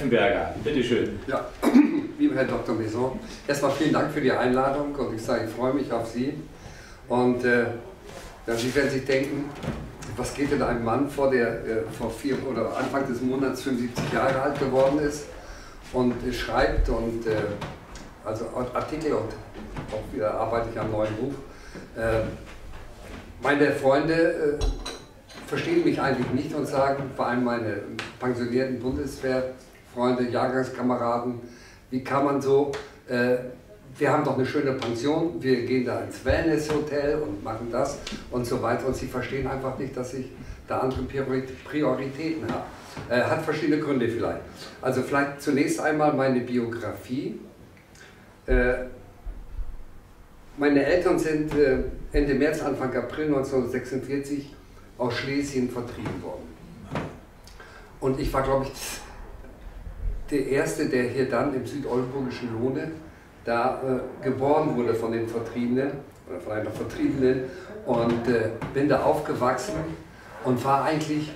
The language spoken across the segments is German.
Effenberger. Bitte schön. Ja, lieber Herr Dr. Maison, erstmal vielen Dank für die Einladung und ich sage, ich freue mich auf Sie. Und ja, Sie werden sich denken, was geht denn einem Mann vor, der Anfang des Monats 75 Jahre alt geworden ist und schreibt und also Artikel und auch wieder arbeite ich am neuen Buch. Meine Freunde verstehen mich eigentlich nicht und sagen, vor allem meine pensionierten Bundeswehrfreunde, Jahrgangskameraden, wie kann man so, wir haben doch eine schöne Pension, wir gehen da ins Wellness-Hotel und machen das und so weiter und sie verstehen einfach nicht, dass ich da andere Prioritäten habe. Hat verschiedene Gründe vielleicht. Also vielleicht zunächst einmal meine Biografie. Meine Eltern sind Ende März, Anfang April 1946 aus Schlesien vertrieben worden. Und ich war, glaube ich, der Erste, der hier dann im südoldenburgischen Lohne da geboren wurde von den Vertriebenen oder von einer Vertriebenen und bin da aufgewachsen und war eigentlich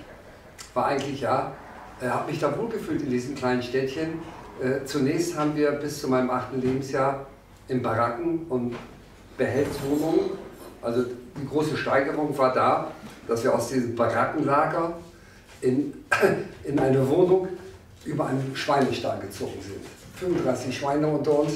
ja, habe mich da wohlgefühlt in diesem kleinen Städtchen. Zunächst haben wir bis zu meinem 8. Lebensjahr in Baracken und Behelfswohnungen, also die große Steigerung war da, dass wir aus diesem Barackenlager in eine Wohnung über einen Schweinestall gezogen sind. 35 Schweine unter uns,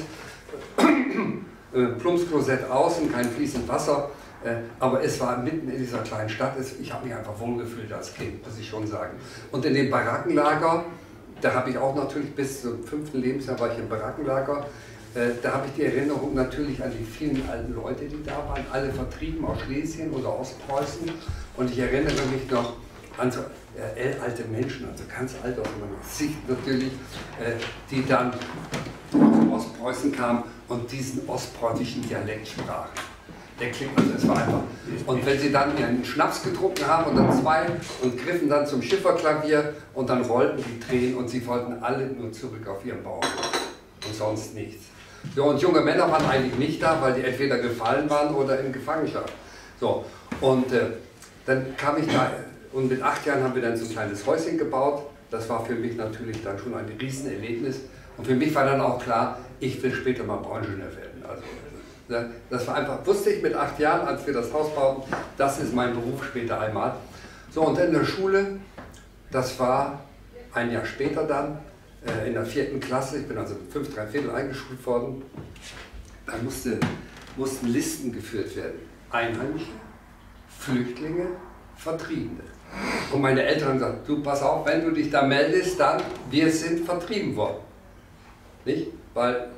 Plumpsklosett außen, kein fließend Wasser, aber es war mitten in dieser kleinen Stadt, ich habe mich einfach wohlgefühlt als Kind, muss ich schon sagen. Und in dem Barackenlager, da habe ich auch natürlich bis zum 5. Lebensjahr war ich im Barackenlager, da habe ich die Erinnerung natürlich an die vielen alten Leute, die da waren, alle vertrieben aus Schlesien oder Ostpreußen. Und ich erinnere mich noch an so alte Menschen, also ganz alt aus meiner Sicht natürlich, die dann aus Ostpreußen kamen und diesen ostpreußischen Dialekt sprachen. Der klingt, also es war einfach. Und wenn sie dann ihren Schnaps getrunken haben und dann zwei und griffen dann zum Schifferklavier und dann rollten die Tränen und sie wollten alle nur zurück auf ihren Bauernhof und sonst nichts. Ja, und junge Männer waren eigentlich nicht da, weil die entweder gefallen waren oder in Gefangenschaft. So, und dann kam ich da und mit 8 Jahren haben wir dann so ein kleines Häuschen gebaut. Das war für mich natürlich dann schon ein Riesenerlebnis. Und für mich war dann auch klar, ich will später mal Bauingenieur werden. Also, das war einfach, wusste ich mit 8 Jahren, als wir das Haus bauten, das ist mein Beruf später einmal. So, und in der Schule, das war ein Jahr später dann, in der 4. Klasse, ich bin also 5 3/4 eingeschult worden, da mussten Listen geführt werden. Einheimische, Flüchtlinge, Vertriebene. Und meine Eltern haben gesagt, du pass auf, wenn du dich da meldest, dann, wir sind vertrieben worden. Nicht? Weil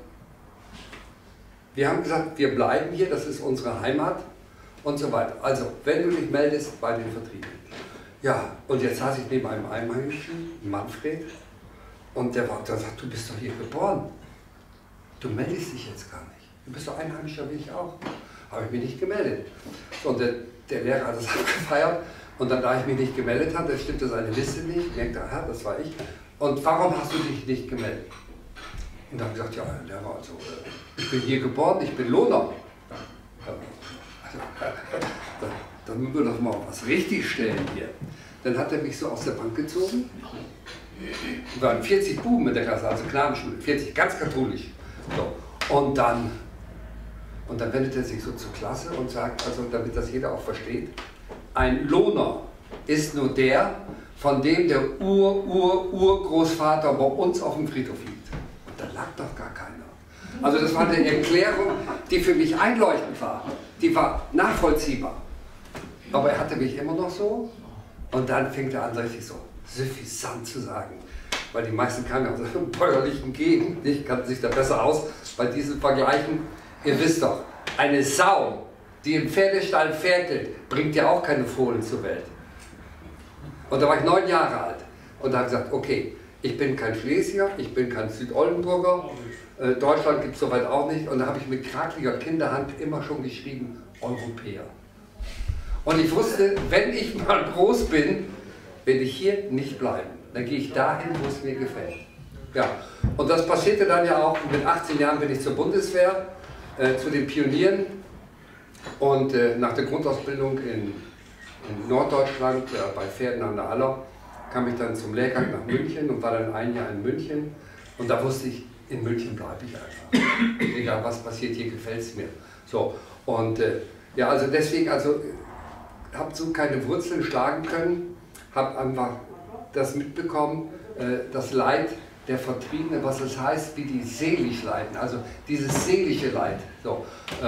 wir haben gesagt, wir bleiben hier, das ist unsere Heimat und so weiter. Also, wenn du dich meldest bei den Vertriebenen. Ja, und jetzt saß ich neben einem Einheimischen, Manfred, und der sagt, du bist doch hier geboren. Du meldest dich jetzt gar nicht. Du bist doch Einheimischer wie ich auch. Habe ich mich nicht gemeldet. Und der Lehrer hat das abgefeiert. Und dann, da ich mich nicht gemeldet habe, da stimmte seine Liste nicht. Merkte, aha, das war ich. Und warum hast du dich nicht gemeldet? Und dann habe ich gesagt, ja, Herr Lehrer, also, ich bin hier geboren, ich bin Lohner. Dann müssen wir doch mal was richtig stellen hier. Dann hat er mich so aus der Bank gezogen. Wir waren 40 Buben in der Klasse, also Knabenschule, 40, ganz katholisch. So. Und dann wendet er sich so zur Klasse und sagt, also damit das jeder auch versteht, ein Lohner ist nur der, von dem der Urgroßvater bei uns auf dem Friedhof liegt. Und da lag doch gar keiner. Also das war eine Erklärung, die für mich einleuchtend war. Die war nachvollziehbar. Aber er hatte mich immer noch so. Und dann fängt er an, richtig so suffisant zu sagen. Weil die meisten kamen ja aus einer bäuerlichen Gegend, ich kannte sich da besser aus bei diesen Vergleichen. Ihr wisst doch, eine Sau, die im Pferdestall ferkelt, bringt ja auch keine Fohlen zur Welt. Und da war ich 9 Jahre alt. Und da habe ich gesagt, okay, ich bin kein Schlesier, ich bin kein Südoldenburger, Deutschland gibt es soweit auch nicht. Und da habe ich mit krakeliger Kinderhand immer schon geschrieben, Europäer. Und ich wusste, wenn ich mal groß bin, werde ich hier nicht bleiben. Dann gehe ich dahin, wo es mir gefällt. Ja, und das passierte dann ja auch. Mit 18 Jahren bin ich zur Bundeswehr, zu den Pionieren. Und nach der Grundausbildung in Norddeutschland, bei Pferden an der Aller, kam ich dann zum Lehrgang nach München und war dann ein Jahr in München. Und da wusste ich, in München bleibe ich einfach. Egal was passiert, hier gefällt es mir. So, und ja, also deswegen, also habe so keine Wurzeln schlagen können, habe einfach das mitbekommen, das Leid der Vertriebenen, was es heißt, wie die seelisch leiden, also dieses seelische Leid. So,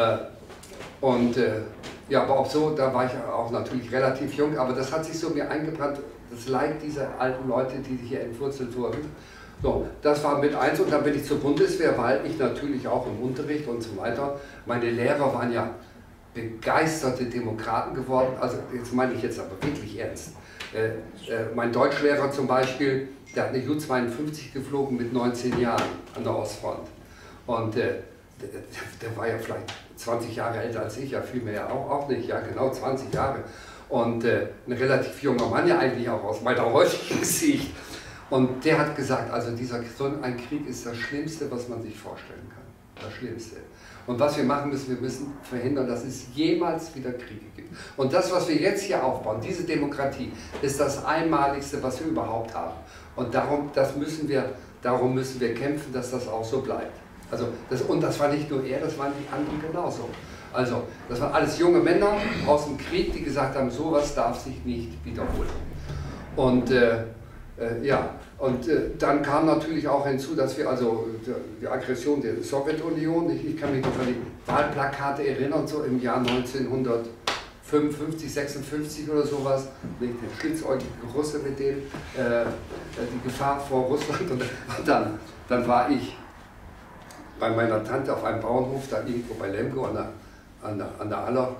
ja, aber auch so, da war ich auch natürlich relativ jung, aber das hat sich so mir eingebrannt, das Leid dieser alten Leute, die hier entwurzelt wurden. So, das war mit eins und dann bin ich zur Bundeswehr, weil ich natürlich auch im Unterricht und so weiter, meine Lehrer waren ja begeisterte Demokraten geworden, also jetzt meine ich jetzt aber wirklich ernst. Mein Deutschlehrer zum Beispiel, der hat eine Ju-52 geflogen mit 19 Jahren an der Ostfront. Und der war ja vielleicht 20 Jahre älter als ich, ja viel mehr ja auch nicht, ja genau 20 Jahre. Und ein relativ junger Mann ja eigentlich auch aus meiner heutigen Sicht. Und der hat gesagt, also so ein Krieg ist das Schlimmste, was man sich vorstellen kann. Das Schlimmste. Und was wir machen müssen, wir müssen verhindern, dass es jemals wieder Kriege gibt. Und das, was wir jetzt hier aufbauen, diese Demokratie, ist das Einmaligste, was wir überhaupt haben. Und darum müssen wir kämpfen, dass das auch so bleibt. Also und das war nicht nur er, das waren die anderen genauso. Also das waren alles junge Männer aus dem Krieg, die gesagt haben, sowas darf sich nicht wiederholen. Und ja, und dann kam natürlich auch hinzu, dass wir also die Aggression der Sowjetunion, ich kann mich noch an die Wahlplakate erinnern, so im Jahr 1955, 56 oder sowas, der schlitzäugige Russe mit dem, die Gefahr vor Russland und dann war ich bei meiner Tante auf einem Bauernhof, da irgendwo bei Lemgo an der Aller,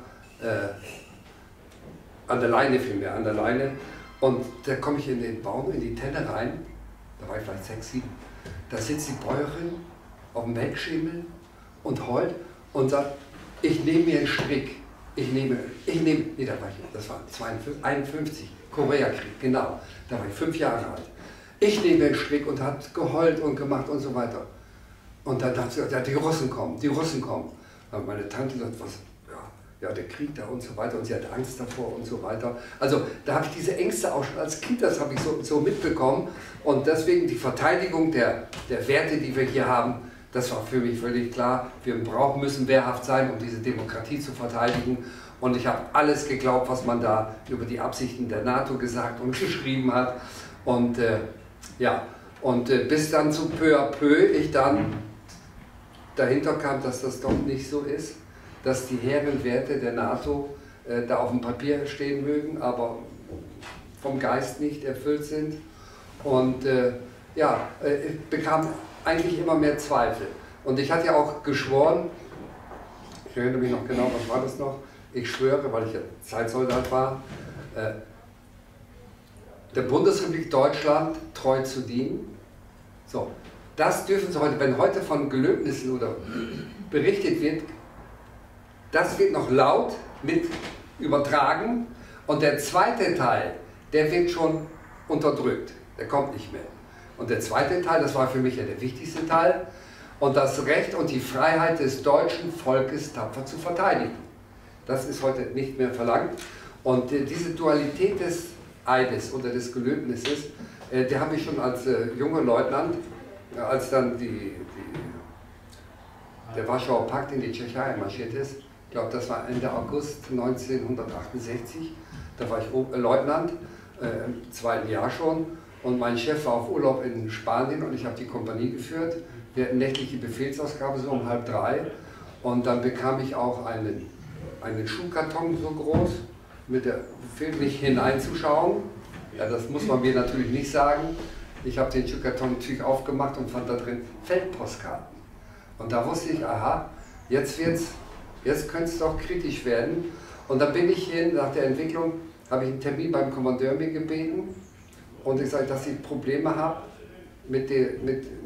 an der Leine vielmehr, an der Leine. Und da komme ich in den Baum, in die Tenne rein, da war ich vielleicht 6, 7, da sitzt die Bäuerin auf dem Melkschemel und heult und sagt, ich nehme mir einen Strick, nee, das war 51, Koreakrieg, genau, da war ich 5 Jahre alt. Ich nehme mir einen Strick und hat geheult und gemacht und so weiter. Und dann dachte sie, ja, die Russen kommen. Und meine Tante sagt, was? Ja, der Krieg da und so weiter und sie hat Angst davor und so weiter. Also da habe ich diese Ängste auch schon als Kind, das habe ich so mitbekommen und deswegen die Verteidigung der Werte, die wir hier haben, das war für mich völlig klar. Wir müssen wehrhaft sein, um diese Demokratie zu verteidigen und ich habe alles geglaubt, was man da über die Absichten der NATO gesagt und geschrieben hat und ja, und bis dann zu peu à peu ich dann dahinter kam, dass das doch nicht so ist, dass die hehren Werte der NATO da auf dem Papier stehen mögen, aber vom Geist nicht erfüllt sind. Und ja, ich bekam eigentlich immer mehr Zweifel. Und ich hatte ja auch geschworen, ich erinnere mich noch genau, was war das noch? Ich schwöre, weil ich ja Zeitsoldat war, der Bundesrepublik Deutschland treu zu dienen. So, das dürfen Sie heute, wenn heute von Gelöbnissen oder berichtet wird, das wird noch laut mit übertragen und der zweite Teil, der wird schon unterdrückt, der kommt nicht mehr. Und der zweite Teil, das war für mich ja der wichtigste Teil, und das Recht und die Freiheit des deutschen Volkes tapfer zu verteidigen. Das ist heute nicht mehr verlangt. Und diese Dualität des Eides oder des Gelöbnisses, der habe ich schon als junger Leutnant, als dann der Warschauer Pakt in die Tschechei marschiert ist, ich glaube, das war Ende August 1968, da war ich Leutnant, im 2. Jahr schon, und mein Chef war auf Urlaub in Spanien und ich habe die Kompanie geführt. Wir hatten nächtliche Befehlsausgabe so um 2:30 und dann bekam ich auch einen Schuhkarton so groß, mit der Befehl nicht hineinzuschauen. Ja, das muss man mir natürlich nicht sagen. Ich habe den Schuhkarton natürlich aufgemacht und fand da drin Feldpostkarten. Und da wusste ich, aha, jetzt könnte es doch kritisch werden. Und dann bin ich hin, nach der Entwicklung, habe ich einen Termin beim Kommandeur mir gebeten und ich sage, dass ich Probleme habe mit dem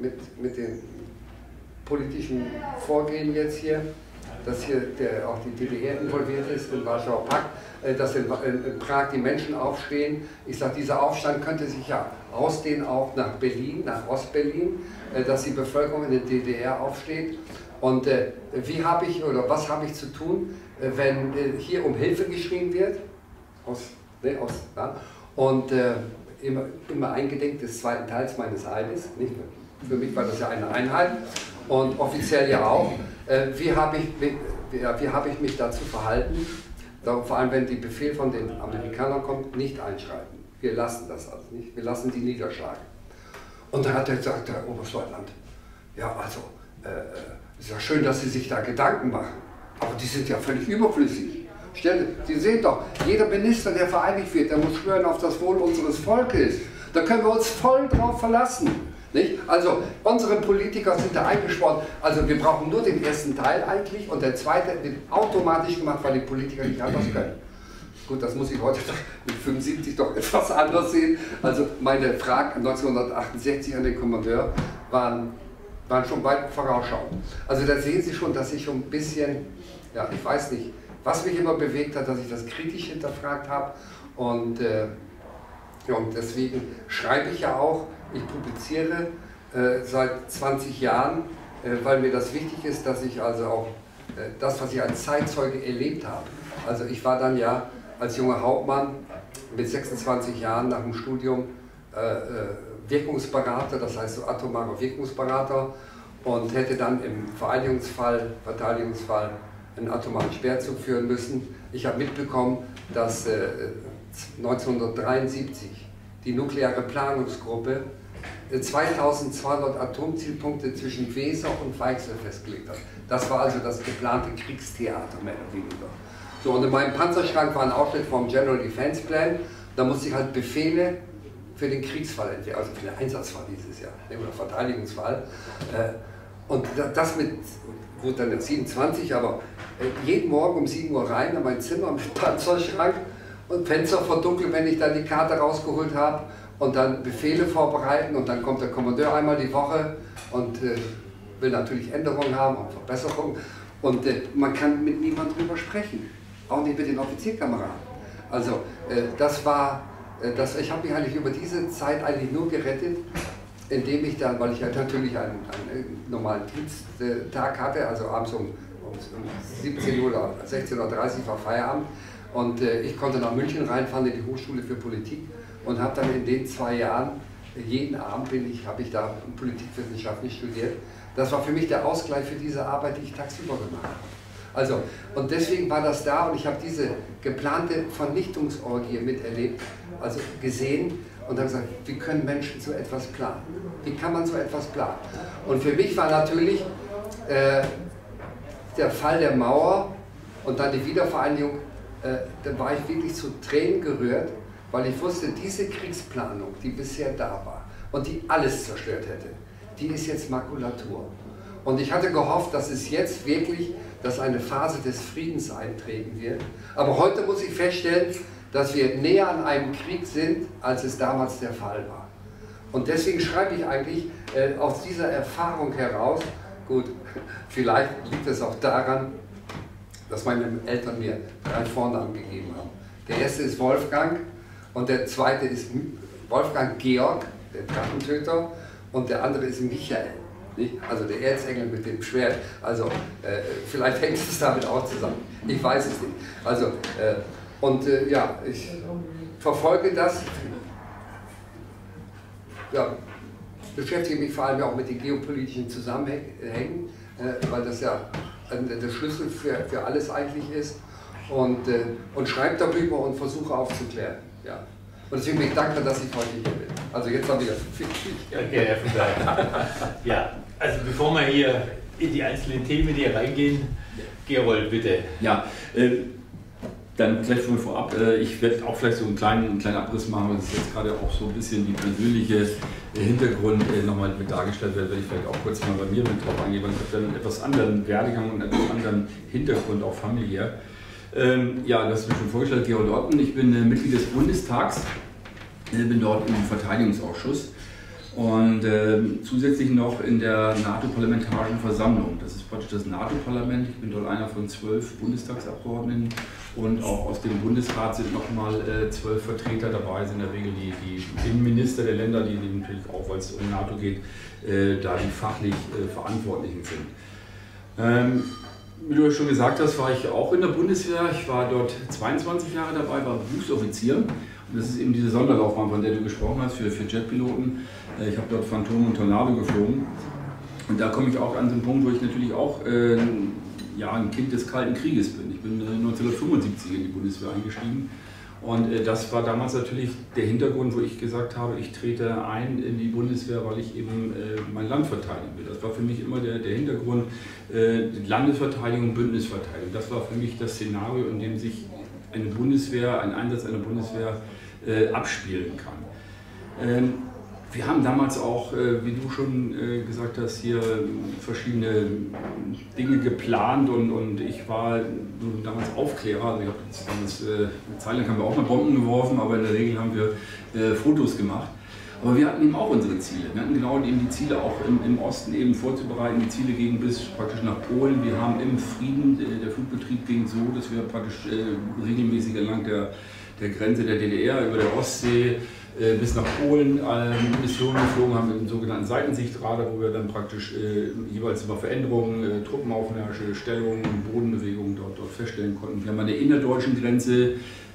politischen Vorgehen jetzt hier, dass hier auch die DDR involviert ist, im Warschauer Pakt, dass in Prag die Menschen aufstehen. Ich sage, dieser Aufstand könnte sich ja ausdehnen auch nach Berlin, nach Ostberlin, dass die Bevölkerung in der DDR aufsteht. Und was habe ich zu tun, wenn hier um Hilfe geschrien wird? Und immer eingedenk des zweiten Teils meines Eides. Nicht? Für mich war das ja eine Einheit und offiziell ja auch. Wie habe ich mich dazu verhalten? Vor allem, wenn die Befehl von den Amerikanern kommt, nicht einschreiten. Wir lassen das also nicht. Wir lassen die niederschlagen. Und dann hat er gesagt, der Oberstleutnant, ja also, ist ja schön, dass Sie sich da Gedanken machen, aber die sind ja völlig überflüssig. Sie sehen doch, jeder Minister, der vereinigt wird, der muss schwören auf das Wohl unseres Volkes. Da können wir uns voll drauf verlassen. Nicht? Also unsere Politiker sind da eingeschworen, also wir brauchen nur den ersten Teil eigentlich und der zweite wird automatisch gemacht, weil die Politiker nicht anders können. Gut, das muss ich heute mit 75 doch etwas anders sehen. Also meine Fragen 1968 an den Kommandeur waren schon weit vorausschauend. Also da sehen Sie schon, dass ich schon ein bisschen, ja ich weiß nicht, was mich immer bewegt hat, dass ich das kritisch hinterfragt habe und deswegen schreibe ich ja auch. Ich publiziere seit 20 Jahren, weil mir das wichtig ist, dass ich also auch das, was ich als Zeitzeuge erlebt habe. Also ich war dann ja als junger Hauptmann mit 26 Jahren nach dem Studium Wirkungsberater, das heißt so atomarer Wirkungsberater und hätte dann im Verteidigungsfall einen atomaren Sperrzug führen müssen. Ich habe mitbekommen, dass 1973 die nukleare Planungsgruppe 2200 Atomzielpunkte zwischen Weser und Weichsel festgelegt hat. Das war also das geplante Kriegstheater, mehr oder weniger. So, und in meinem Panzerschrank war ein Ausschnitt vom General Defense Plan. Da musste ich halt Befehle für den Kriegsfall entwickeln, also für den Einsatzfall dieses Jahr, oder Verteidigungsfall. Und das wurde dann jetzt 27, aber jeden Morgen um 7 Uhr rein in mein Zimmer mit Panzerschrank und Fenster verdunkeln, wenn ich dann die Karte rausgeholt habe. Und dann Befehle vorbereiten und dann kommt der Kommandeur einmal die Woche und will natürlich Änderungen haben und Verbesserungen und man kann mit niemandem drüber sprechen, auch nicht mit den Offizierkameraden. Also ich habe mich eigentlich über diese Zeit eigentlich nur gerettet, indem ich dann, weil ich ja natürlich einen normalen Diensttag hatte, also abends um 17 Uhr oder 16:30 Uhr war Feierabend und ich konnte nach München reinfahren in die Hochschule für Politik. Und habe dann in den 2 Jahren, jeden Abend habe ich da Politikwissenschaften studiert. Das war für mich der Ausgleich für diese Arbeit, die ich tagsüber gemacht habe. Also, und deswegen war das da und ich habe diese geplante Vernichtungsorgie miterlebt, also gesehen und habe gesagt, wie können Menschen so etwas planen? Wie kann man so etwas planen? Und für mich war natürlich der Fall der Mauer und dann die Wiedervereinigung, da war ich wirklich zu Tränen gerührt, weil ich wusste, diese Kriegsplanung, die bisher da war und die alles zerstört hätte, die ist jetzt Makulatur. Und ich hatte gehofft, dass es jetzt wirklich, dass eine Phase des Friedens eintreten wird. Aber heute muss ich feststellen, dass wir näher an einem Krieg sind, als es damals der Fall war. Und deswegen schreibe ich eigentlich aus dieser Erfahrung heraus, gut, vielleicht liegt es auch daran, dass meine Eltern mir 3 Vornamen gegeben haben. Der erste ist Wolfgang, und der zweite ist Wolfgang Georg, der Drachentöter, und der andere ist Michael, nicht? Also der Erzengel mit dem Schwert. Also vielleicht hängt es damit auch zusammen. Ich weiß es nicht. Also, ja, ich verfolge das, ja, beschäftige mich vor allem auch mit den geopolitischen Zusammenhängen, weil das ja der Schlüssel für alles eigentlich ist. Und schreibe darüber und versuche aufzuklären. Ja. Und deswegen bin ich dankbar, dass ich heute hier bin. Also jetzt haben wir viel. Okay, Herr Funkel. Ja, also bevor wir hier in die einzelnen Themen hier reingehen, Gerold, bitte. Ja, dann vielleicht schon mal vorab, ich werde auch vielleicht so einen kleinen Abriss machen, weil es jetzt gerade auch so ein bisschen die persönliche Hintergrund nochmal mit dargestellt wird, wenn ich vielleicht auch kurz mal bei mir mit drauf eingehen, weil ich habe dann einen etwas anderen Werdegang und einen etwas anderen Hintergrund, auch familiär. Ja, das wird schon vorgestellt, Gerold Otten. Ich bin Mitglied des Bundestags, bin dort im Verteidigungsausschuss und zusätzlich noch in der NATO-Parlamentarischen Versammlung. Das ist praktisch das NATO-Parlament. Ich bin dort einer von 12 Bundestagsabgeordneten und auch aus dem Bundesrat sind nochmal 12 Vertreter dabei, sind in der Regel die Innenminister der Länder, die natürlich auch, weil es um NATO geht, da die fachlich Verantwortlichen sind. Wie du schon gesagt hast, war ich auch in der Bundeswehr. Ich war dort 22 Jahre dabei, war Berufsoffizier und Das ist eben diese Sonderlaufbahn, von der du gesprochen hast, für Jetpiloten. Ich habe dort Phantom und Tornado geflogen. Und da komme ich auch an so einen Punkt, wo ich natürlich auch ja, ein Kind des Kalten Krieges bin. Ich bin 1975 in die Bundeswehr eingestiegen. Und das war damals natürlich der Hintergrund, wo ich gesagt habe, ich trete ein in die Bundeswehr, weil ich eben mein Land verteidigen will. Das war für mich immer der Hintergrund, Landesverteidigung, Bündnisverteidigung. Das war für mich das Szenario, in dem sich eine Bundeswehr, ein Einsatz einer Bundeswehr abspielen kann. Wir haben damals auch, wie du schon gesagt hast, hier verschiedene Dinge geplant und ich war damals Aufklärer. Also ich habe damals, eine Zeit lang haben wir auch mal Bomben geworfen, aber in der Regel haben wir Fotos gemacht. Aber wir hatten eben auch unsere Ziele. Wir hatten genau eben die Ziele auch im Osten eben vorzubereiten. Die Ziele gingen bis praktisch nach Polen. Wir haben im Frieden, der Flugbetrieb ging so, dass wir praktisch regelmäßig entlang der Grenze der DDR über der Ostsee bis nach Polen Missionen geflogen haben mit dem sogenannten Seitensichtradar, wo wir dann praktisch jeweils über Veränderungen, Truppenaufmärsche, Stellungen, Bodenbewegungen dort feststellen konnten. Wir haben an der innerdeutschen Grenze,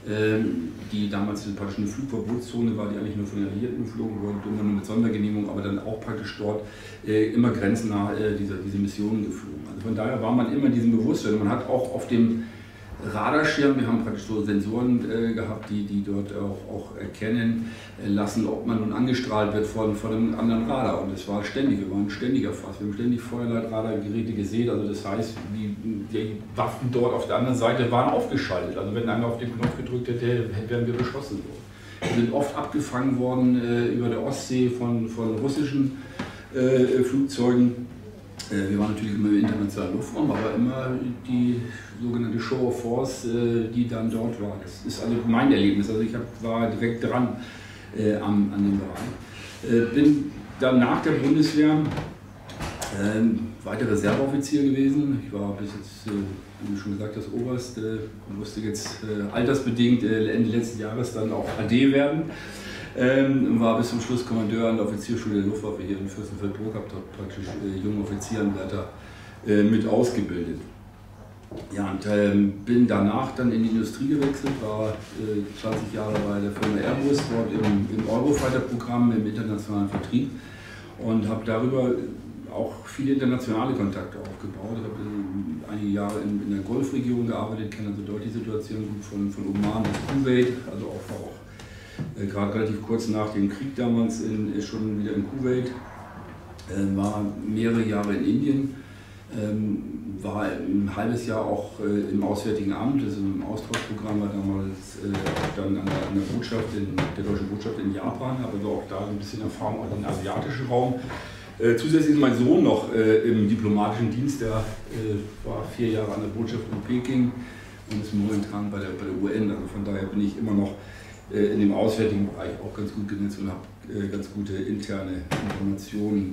die damals praktisch eine Flugverbotszone war, die eigentlich nur von den Alliierten geflogen wurde, immer nur mit Sondergenehmigung, aber dann auch praktisch dort immer grenznah diese Missionen geflogen. Also von daher war man immer in diesem Bewusstsein. Man hat auch auf dem Radarschirm, wir haben praktisch so Sensoren gehabt, die dort auch erkennen lassen, ob man nun angestrahlt wird von einem anderen Radar. Und das war ständig, wir waren ständig erfasst. Wir haben ständig Feuerleitradargeräte gesehen. Also das heißt, die Waffen dort auf der anderen Seite waren aufgeschaltet. Also wenn einer auf den Knopf gedrückt hätte, wären wir beschossen worden. Wir sind oft abgefangen worden über der Ostsee von russischen Flugzeugen. Wir waren natürlich immer im internationalen Luftraum, aber immer die sogenannte Show of Force, die dann dort war. Das ist also mein Erlebnis. Also ich war direkt dran an dem Bereich. Bin dann nach der Bundeswehr weiter Reserveoffizier gewesen. Ich war bis jetzt, wie du schon gesagt hast, Oberst und musste jetzt altersbedingt Ende letzten Jahres dann auch AD werden. War bis zum Schluss Kommandeur an der Offizierschule der Luftwaffe hier in Fürstenfeldbruck, habe dort praktisch junge Offizierenwärter mit ausgebildet. Ja, und bin danach dann in die Industrie gewechselt, war 20 Jahre bei der Firma Airbus, dort im Eurofighter-Programm, im internationalen Vertrieb und habe darüber auch viele internationale Kontakte aufgebaut. Ich habe einige Jahre in der Golfregion gearbeitet, kenne also dort die Situation von Oman bis Kuwait, also auch gerade relativ kurz nach dem Krieg damals schon wieder in Kuwait, war mehrere Jahre in Indien, war ein halbes Jahr auch im Auswärtigen Amt, also im Austauschprogramm, war damals dann an der Botschaft, der deutschen Botschaft in Japan, aber also auch da ein bisschen Erfahrung auch im asiatischen Raum. Zusätzlich ist mein Sohn noch im diplomatischen Dienst, der war 4 Jahre an der Botschaft in Peking und ist momentan bei der UN, also von daher bin ich immer noch in dem auswärtigen Bereich auch ganz gut genutzt und habe ganz gute interne Informationen.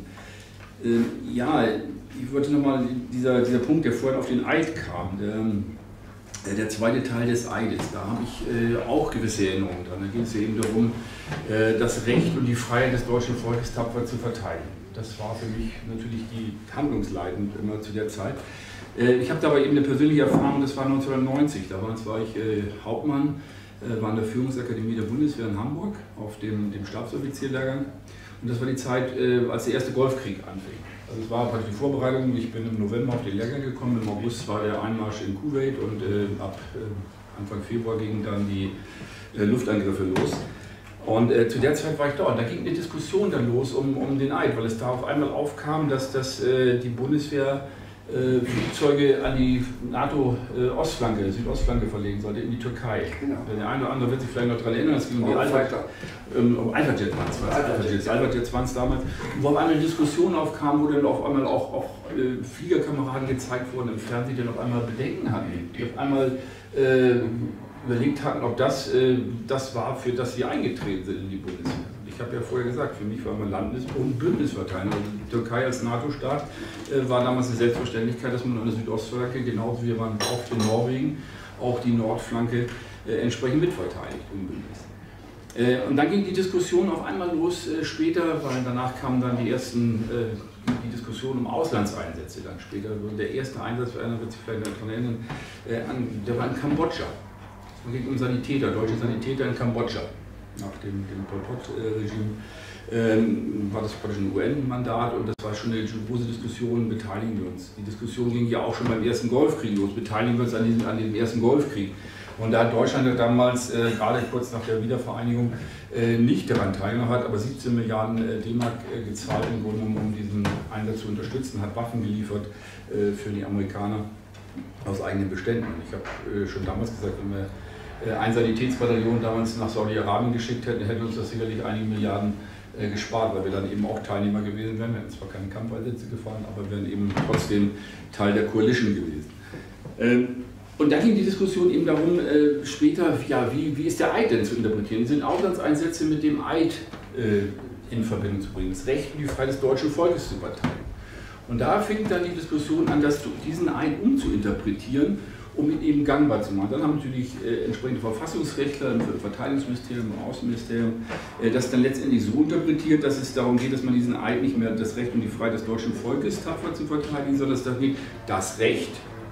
Ja, ich wollte nochmal, dieser Punkt, der vorhin auf den Eid kam, der zweite Teil des Eides, da habe ich auch gewisse Erinnerungen dran. Da ging es ja eben darum, das Recht und die Freiheit des deutschen Volkes tapfer zu verteidigen. Das war für mich natürlich die handlungsleitend immer zu der Zeit. Ich habe dabei eben eine persönliche Erfahrung, das war 1990, damals war ich Hauptmann, war in der Führungsakademie der Bundeswehr in Hamburg auf dem Stabsoffizierlehrgang und das war die Zeit, als der erste Golfkrieg anfing. Also es war praktisch die Vorbereitung, ich bin im November auf den Lehrgang gekommen, im August war der Einmarsch in Kuwait und ab Anfang Februar gingen dann die Luftangriffe los. Und zu der Zeit war ich dort. Da ging eine Diskussion dann los um den Eid, weil es da auf einmal aufkam, dass die Bundeswehr Flugzeuge an die NATO-Ostflanke, Südostflanke verlegen sollte, in die Türkei. Genau. Der eine oder andere wird sich vielleicht noch daran erinnern, es ging um die Alpha-Jet waren es damals, wo auf einmal eine Diskussion aufkam, wo dann auf einmal auch Fliegerkameraden gezeigt wurden im Fernsehen, die dann auf einmal Bedenken hatten, die auf einmal überlegt hatten, ob das war, für das sie eingetreten sind in die Bundeswehr. Ich habe ja vorher gesagt, für mich war man Landes- und Bündnisverteidigung. Also die Türkei als NATO-Staat war damals eine Selbstverständlichkeit, dass man an der Südostflanke, genauso wie wir waren oft in Norwegen, auch die Nordflanke entsprechend mitverteidigt im Bündnis. Und dann ging die Diskussion auf einmal los später, weil danach kamen dann die Diskussion um Auslandseinsätze dann später. Der erste Einsatz, für einer wird sich vielleicht daran erinnern, der war in Kambodscha. Es ging um Sanitäter, deutsche Sanitäter in Kambodscha. nach dem Pol Pot-Regime, war das praktisch ein UN-Mandat und das war schon eine große Diskussion, beteiligen wir uns. Die Diskussion ging ja auch schon beim ersten Golfkrieg los, beteiligen wir uns an dem ersten Golfkrieg. Und da hat Deutschland damals, gerade kurz nach der Wiedervereinigung, nicht daran teilgenommen, hat aber 17 Milliarden D-Mark gezahlt, im Grunde um diesen Einsatz zu unterstützen, hat Waffen geliefert für die Amerikaner aus eigenen Beständen. Und ich habe schon damals gesagt, wenn wir ein Sanitätsbataillon damals nach Saudi-Arabien geschickt hätten, hätte uns das sicherlich einige Milliarden gespart, weil wir dann eben auch Teilnehmer gewesen wären. Wir hätten zwar keine Kampfeinsätze gefahren, aber wären eben trotzdem Teil der Coalition gewesen. Und da ging die Diskussion eben darum, später, ja, wie ist der Eid denn zu interpretieren? Sind Auslandseinsätze mit dem Eid in Verbindung zu bringen, das Recht und die Freiheit des deutschen Volkes zu verteidigen? Und da fing dann die Diskussion an, diesen Eid umzuinterpretieren, um ihn eben gangbar zu machen. Dann haben natürlich entsprechende Verfassungsrechtler im Verteidigungsministerium, im Außenministerium das dann letztendlich so interpretiert, dass es darum geht, dass man diesen Eid nicht mehr das Recht und die Freiheit des deutschen Volkes tapfer zu verteidigen, sondern es darum geht, das Recht,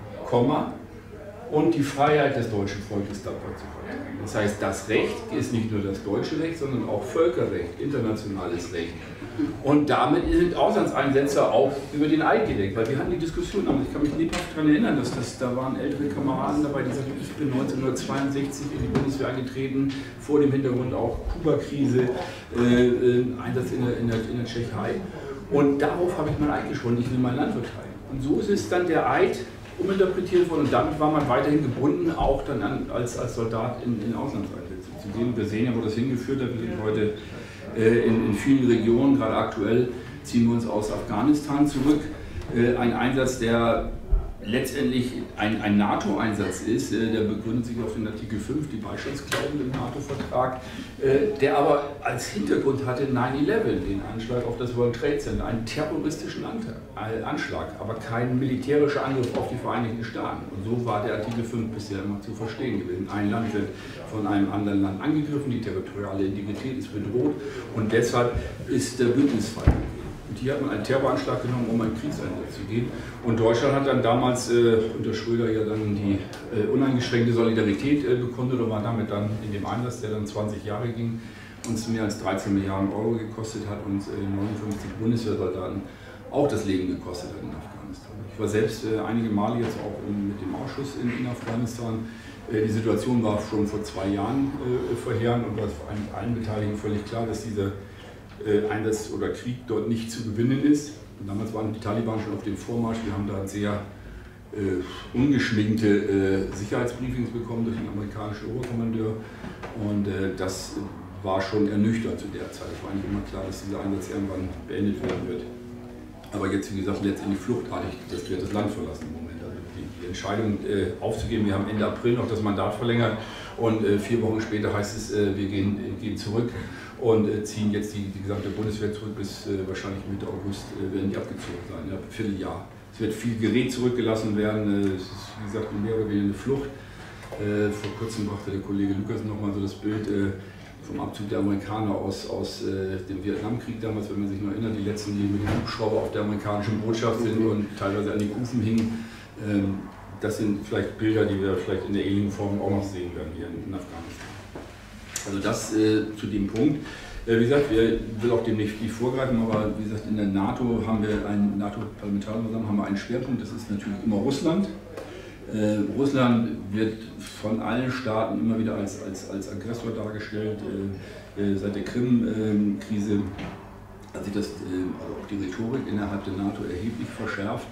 und die Freiheit des deutschen Volkes tapfer zu verteidigen. Das heißt, das Recht ist nicht nur das deutsche Recht, sondern auch Völkerrecht, internationales Recht. Und damit sind Auslandseinsätze auch über den Eid gedeckt, weil wir hatten die Diskussion, aber ich kann mich lebhaft daran erinnern, da waren ältere Kameraden dabei, die sagten, ich bin 1962 in die Bundeswehr eingetreten, vor dem Hintergrund auch Kuba-Krise, Einsatz in der Tschechei. Und darauf habe ich mein Eid geschworen, ich will mein Land verteidigen. Und so ist es dann der Eid uminterpretiert worden und damit war man weiterhin gebunden, auch dann als Soldat in Auslandseinsätze zu gehen. Wir sehen ja, wo das hingeführt hat. Wir sind heute in vielen Regionen, gerade aktuell ziehen wir uns aus Afghanistan zurück. Ein Einsatz, der letztendlich ein NATO-Einsatz ist, der begründet sich auf den Artikel 5, die Beistandsklausel im NATO-Vertrag, der aber als Hintergrund hatte 9/11, den Anschlag auf das World Trade Center, einen terroristischen Anschlag, aber kein militärischer Angriff auf die Vereinigten Staaten. Und so war der Artikel 5 bisher immer zu verstehen gewesen. Ein Land wird von einem anderen Land angegriffen, die territoriale Integrität ist bedroht und deshalb ist der Bündnisfall. Und hier hat man einen Terroranschlag genommen, um einen Kriegseinsatz zu gehen. Und Deutschland hat dann damals unter Schröder ja dann die uneingeschränkte Solidarität bekundet und war damit dann in dem Einsatz, der dann 20 Jahre ging, uns mehr als 13 Milliarden Euro gekostet hat und 59 Bundeswehrsoldaten auch das Leben gekostet hat in Afghanistan. Ich war selbst einige Male jetzt auch mit dem Ausschuss in Afghanistan. Die Situation war schon vor 2 Jahren verheerend und war eigentlich allen Beteiligten völlig klar, dass dieser Einsatz oder Krieg dort nicht zu gewinnen ist. Und damals waren die Taliban schon auf dem Vormarsch. Wir haben da sehr ungeschminkte Sicherheitsbriefings bekommen durch den amerikanischen Oberkommandeur. Und das war schon ernüchternd zu der Zeit. Es war eigentlich immer klar, dass dieser Einsatz irgendwann beendet werden wird. Aber jetzt, wie gesagt, letztendlich fluchtartig, dass wir das Land verlassen im Moment. Also die Entscheidung aufzugeben, wir haben Ende April noch das Mandat verlängert und 4 Wochen später heißt es, wir gehen zurück und ziehen jetzt die gesamte Bundeswehr zurück bis wahrscheinlich Mitte August werden die abgezogen sein, ja, Vierteljahr. Es wird viel Gerät zurückgelassen werden, es ist wie gesagt mehr oder weniger eine Flucht. Vor kurzem brachte der Kollege Lukas nochmal so das Bild vom Abzug der Amerikaner aus dem Vietnamkrieg damals, wenn man sich noch erinnert, die letzten, die mit dem Hubschrauber auf der amerikanischen Botschaft sind und teilweise an die Kufen hingen. Das sind vielleicht Bilder, die wir vielleicht in der ähnlichen Form auch noch sehen werden hier in Afghanistan. Also das zu dem Punkt. Wie gesagt, wir will auch dem nicht vorgreifen, aber wie gesagt, in der NATO haben wir einen NATO-Parlamentarierversammlung, haben wir einen Schwerpunkt, das ist natürlich immer Russland. Russland wird von allen Staaten immer wieder als Aggressor dargestellt. Seit der Krim-Krise hat sich also auch die Rhetorik innerhalb der NATO erheblich verschärft.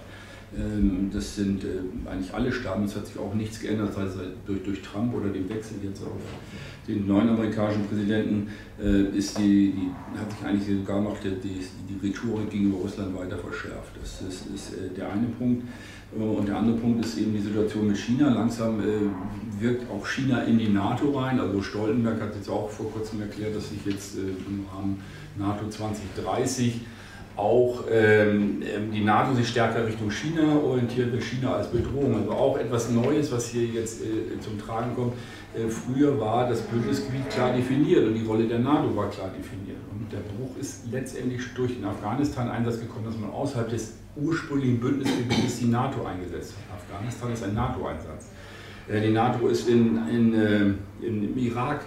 Das sind eigentlich alle Staaten, es hat sich auch nichts geändert, sei es durch Trump oder den Wechsel jetzt auf den neuen amerikanischen Präsidenten, hat sich eigentlich sogar noch die Rhetorik gegenüber Russland weiter verschärft. Das ist der eine Punkt. Und der andere Punkt ist eben die Situation mit China. Langsam wirkt auch China in die NATO rein. Also Stoltenberg hat jetzt auch vor kurzem erklärt, dass sich jetzt im Rahmen NATO 2030 auch die NATO sich stärker Richtung China orientiert, mit China als Bedrohung. Also auch etwas Neues, was hier jetzt zum Tragen kommt. Früher war das Bündnisgebiet klar definiert und die Rolle der NATO war klar definiert. Und der Bruch ist letztendlich durch den Afghanistan-Einsatz gekommen, dass man außerhalb des ursprünglichen Bündnisgebietes die NATO eingesetzt hat. Afghanistan ist ein NATO-Einsatz. Die NATO ist im Irak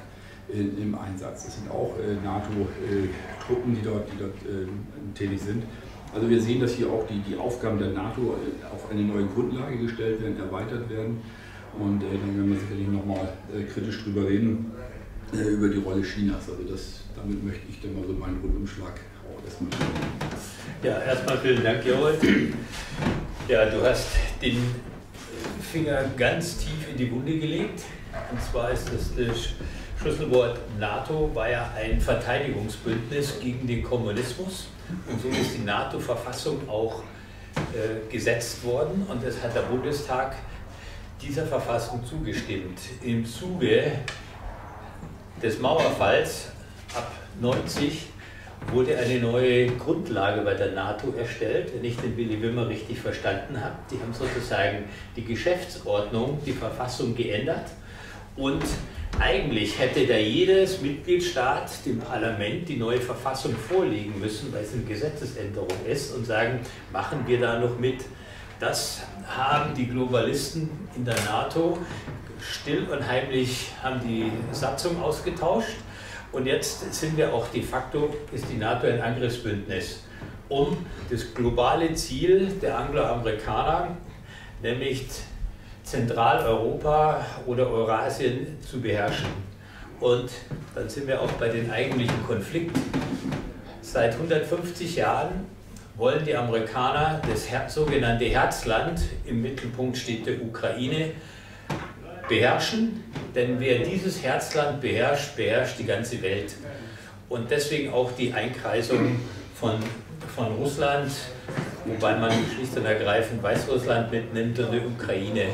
im Einsatz. Es sind auch NATO-Truppen, die dort tätig sind. Also wir sehen, dass hier auch die Aufgaben der NATO auf eine neue Grundlage gestellt werden, erweitert werden. Und dann werden wir sicherlich nochmal kritisch drüber reden, über die Rolle Chinas. Also damit möchte ich dann mal so meinen Rundumschlag auch erstmal machen. Ja, erstmal vielen Dank, Gerold. Ja, du hast den Finger ganz tief in die Wunde gelegt. Und zwar ist das Schlüsselwort NATO war ja ein Verteidigungsbündnis gegen den Kommunismus. Und so ist die NATO-Verfassung auch gesetzt worden. Und es hat der Bundestag dieser Verfassung zugestimmt. Im Zuge des Mauerfalls ab 90 wurde eine neue Grundlage bei der NATO erstellt, wenn ich den Willy Wimmer richtig verstanden habe. Die haben sozusagen die Geschäftsordnung, die Verfassung geändert und eigentlich hätte da jedes Mitgliedstaat dem Parlament die neue Verfassung vorlegen müssen, weil es eine Gesetzesänderung ist und sagen, machen wir da noch mit. Das haben die Globalisten in der NATO still und heimlich haben die Satzung ausgetauscht. Und jetzt sind wir auch de facto, ist die NATO ein Angriffsbündnis, um das globale Ziel der Angloamerikaner, nämlich Zentraleuropa oder Eurasien zu beherrschen. Und dann sind wir auch bei den eigentlichen Konflikten. Seit 150 Jahren wollen die Amerikaner das sogenannte Herzland, im Mittelpunkt steht der Ukraine, beherrschen, denn wer dieses Herzland beherrscht, beherrscht die ganze Welt. Und deswegen auch die Einkreisung von Russland, wobei man schlicht und ergreifend Weißrussland mitnimmt und die Ukraine.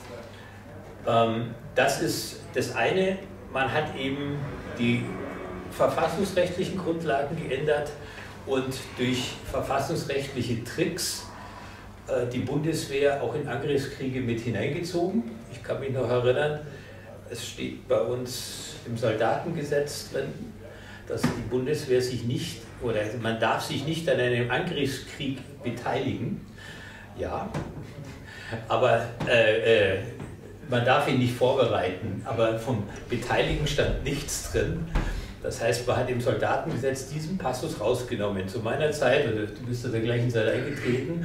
Das ist das eine, man hat eben die verfassungsrechtlichen Grundlagen geändert und durch verfassungsrechtliche Tricks die Bundeswehr auch in Angriffskriege mit hineingezogen. Ich kann mich noch erinnern, es steht bei uns im Soldatengesetz drin, dass die Bundeswehr sich nicht, oder man darf sich nicht an einem Angriffskrieg beteiligen. Ja, aber man darf ihn nicht vorbereiten, aber vom Beteiligen stand nichts drin. Das heißt, man hat im Soldatengesetz diesen Passus rausgenommen. Zu meiner Zeit, oder du bist zu der gleichen Zeit eingetreten,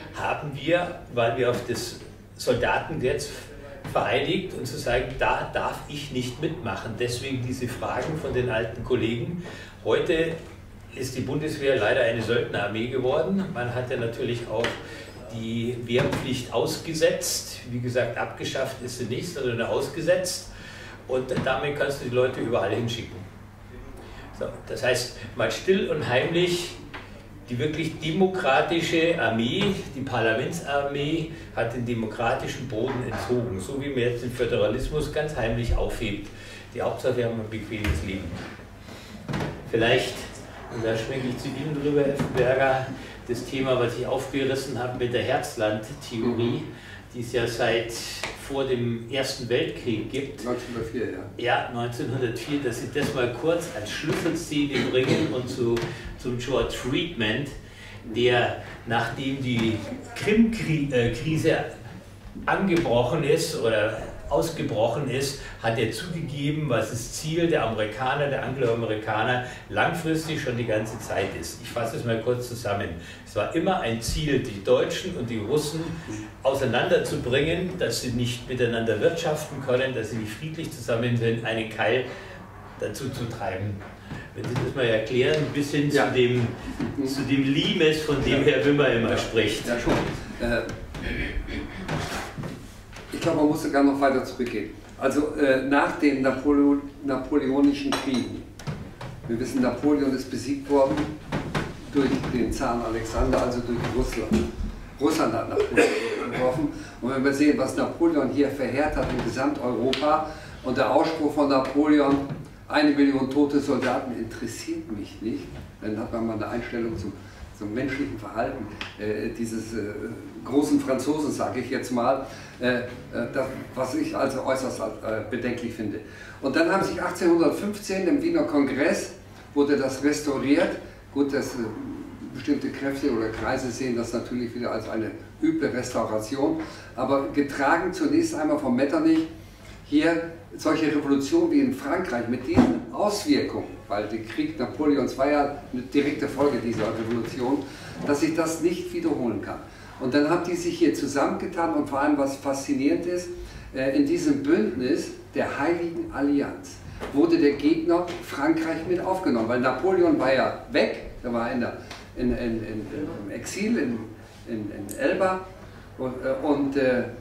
waren wir auf das Soldatengesetz vereinigt und zu sagen, da darf ich nicht mitmachen. Deswegen diese Fragen von den alten Kollegen. Heute ist die Bundeswehr leider eine Söldnerarmee geworden. Man hat ja natürlich auch die Wehrpflicht ausgesetzt. Wie gesagt, abgeschafft ist sie nicht, sondern ausgesetzt. Und damit kannst du die Leute überall hinschicken. So, das heißt, mal still und heimlich die wirklich demokratische Armee, die Parlamentsarmee, hat den demokratischen Boden entzogen, so wie man jetzt den Föderalismus ganz heimlich aufhebt. Die Hauptsache, wir haben ein bequemes Leben. Vielleicht, und da schwenke ich zu Ihnen drüber, Effenberger, das Thema, was ich aufgerissen habe mit der Herzland-Theorie, die es ja seit vor dem Ersten Weltkrieg gibt. 1904, ja. Ja, 1904, dass Sie das mal kurz als Schlüsselszene bringen und zum George Friedman, der, nachdem die Krim-Krise angebrochen ist oder ausgebrochen ist, hat er zugegeben, was das Ziel der Amerikaner, der Angloamerikaner langfristig schon die ganze Zeit ist. Ich fasse es mal kurz zusammen. Es war immer ein Ziel, die Deutschen und die Russen auseinanderzubringen, dass sie nicht miteinander wirtschaften können, dass sie nicht friedlich zusammen sind, einen Keil dazu zu treiben. Wenn Sie das mal erklären, bis hin zu dem Limes, von dem Herr Wimmer immer spricht. Ja, schon. Ich glaube, man muss sogar noch weiter zurückgehen. Also nach den napoleonischen Kriegen. Wir wissen, Napoleon ist besiegt worden durch den Zaren Alexander, also durch Russland. Russland hat Napoleon geworfen. Und wenn wir sehen, was Napoleon hier verheert hat in Gesamteuropa und der Ausspruch von Napoleon, 1 Million tote Soldaten interessiert mich nicht, dann hat man mal eine Einstellung zum menschlichen Verhalten dieses großen Franzosen, sage ich jetzt mal, was ich also äußerst bedenklich finde. Und dann haben sich 1815 im Wiener Kongress, wurde das restauriert. Gut, dass bestimmte Kräfte oder Kreise sehen das natürlich wieder als eine üble Restauration, aber getragen zunächst einmal von Metternich. hier solche Revolutionen wie in Frankreich mit diesen Auswirkungen, weil der Krieg Napoleons war ja eine direkte Folge dieser Revolution, dass ich das nicht wiederholen kann. Und dann haben die sich hier zusammengetan und vor allem, was faszinierend ist, in diesem Bündnis der Heiligen Allianz wurde der Gegner Frankreich mit aufgenommen, weil Napoleon war ja weg, er war im Exil in Elba und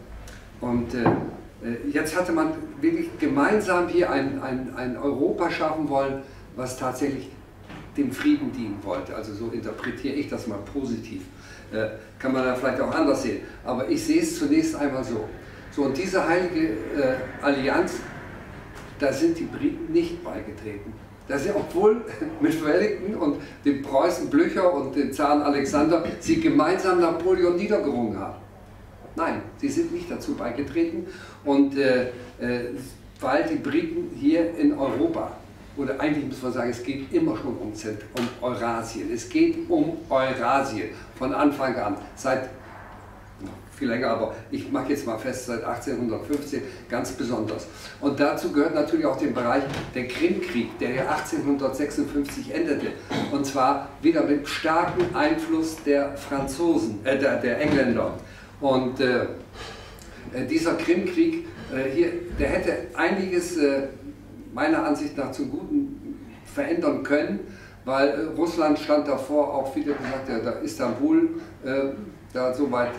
jetzt hatte man wirklich gemeinsam hier ein Europa schaffen wollen, was tatsächlich dem Frieden dienen wollte. Also so interpretiere ich das mal positiv. Kann man da vielleicht auch anders sehen. Aber ich sehe es zunächst einmal so. So, und diese heilige Allianz, da sind die Briten nicht beigetreten. Das ist, obwohl mit Wellington und dem Preußen Blücher und dem Zaren Alexander sie gemeinsam Napoleon niedergerungen haben. Nein, sie sind nicht dazu beigetreten, und weil die Briten hier in Europa, oder eigentlich muss man sagen, es geht immer schon um Eurasien, es geht um Eurasien von Anfang an, seit viel länger, aber ich mache jetzt mal fest, seit 1815 ganz besonders. Und dazu gehört natürlich auch der Bereich der Krimkrieg, der ja 1856 endete, und zwar wieder mit starkem Einfluss der Franzosen, der Engländer. Und dieser Krimkrieg hier, der hätte einiges meiner Ansicht nach zum Guten verändern können, weil Russland stand davor, auch wieder gesagt, ja, da Istanbul da so weit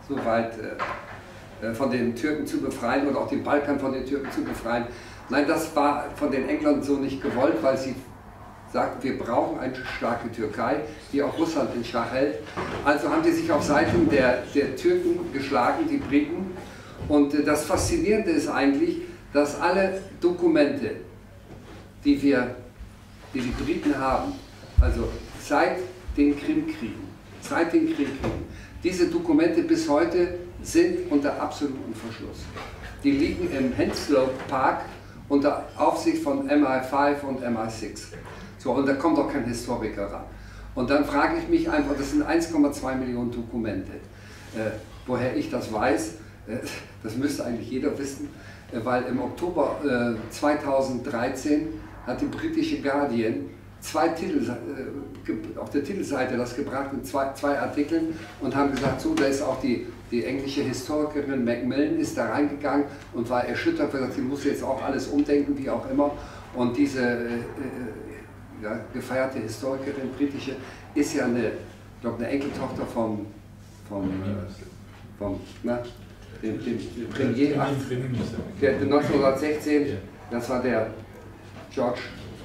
von den Türken zu befreien oder auch den Balkan von den Türken zu befreien. Nein, das war von den Engländern so nicht gewollt, weil sie sagten, wir brauchen eine starke Türkei, die auch Russland in Schach hält. Also haben die sich auf Seiten der Türken geschlagen, die Briten. Und das Faszinierende ist eigentlich, dass alle Dokumente, die die Briten haben, also seit den Krimkriegen, diese Dokumente bis heute sind unter absolutem Verschluss. Die liegen im Henslow Park unter Aufsicht von MI5 und MI6. So, und da kommt auch kein Historiker ran. Und dann frage ich mich einfach, das sind 1,2 Millionen Dokumente. Woher ich das weiß, das müsste eigentlich jeder wissen, weil im Oktober 2013 hat die britische Guardian zwei Titel, auf der Titelseite das gebracht mit zwei Artikeln und haben gesagt, so, da ist auch die englische Historikerin Macmillan ist da reingegangen und war erschüttert, weil sie muss jetzt auch alles umdenken, wie auch immer. Und diese gefeierte Historikerin, britische, ist ja eine Enkeltochter vom dem Premier, der 1916, das war der George,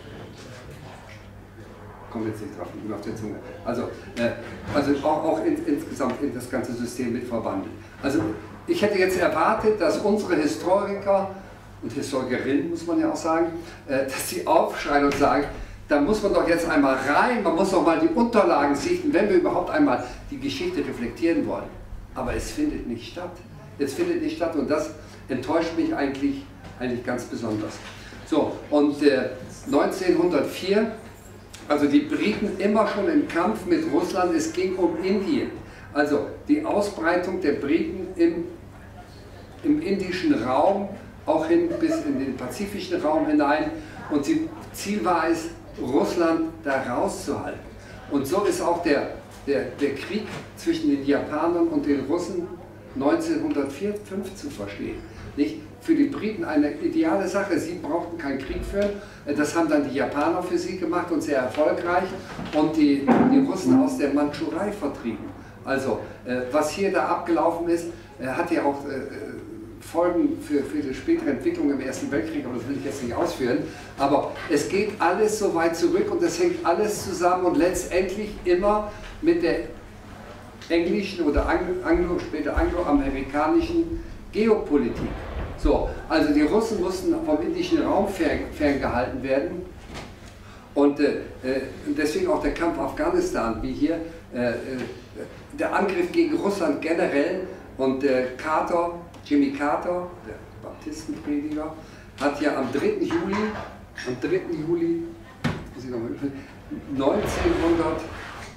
komme jetzt nicht drauf, ich bin auf der Zunge. Also auch insgesamt in das ganze System mit verwandelt. Also ich hätte jetzt erwartet, dass unsere Historiker und Historikerinnen, muss man ja auch sagen, dass sie aufschreien und sagen, da muss man doch jetzt einmal rein, man muss doch mal die Unterlagen sichten, wenn wir überhaupt einmal die Geschichte reflektieren wollen. Aber es findet nicht statt. Es findet nicht statt, und das enttäuscht mich eigentlich ganz besonders. So, und 1904, also die Briten immer schon im Kampf mit Russland, es ging um Indien. Also die Ausbreitung der Briten im indischen Raum, auch bis in den pazifischen Raum hinein. Und Ziel war es, Russland da rauszuhalten. Und so ist auch der Krieg zwischen den Japanern und den Russen 1904, 1905 zu verstehen. Nicht? Für die Briten eine ideale Sache, sie brauchten keinen Krieg führen, das haben dann die Japaner für sie gemacht und sehr erfolgreich, und die Russen aus der Mandschurei vertrieben. Also was hier da abgelaufen ist, hat ja auch Folgen für die spätere Entwicklung im Ersten Weltkrieg, aber das will ich jetzt nicht ausführen. Aber es geht alles so weit zurück und es hängt alles zusammen und letztendlich immer mit der englischen oder später angloamerikanischen Geopolitik. So, also die Russen mussten vom indischen Raum ferngehalten werden, und deswegen auch der Kampf Afghanistan, wie hier, der Angriff gegen Russland generell, und Jimmy Carter, der Baptistenprediger, hat ja am 3. Juli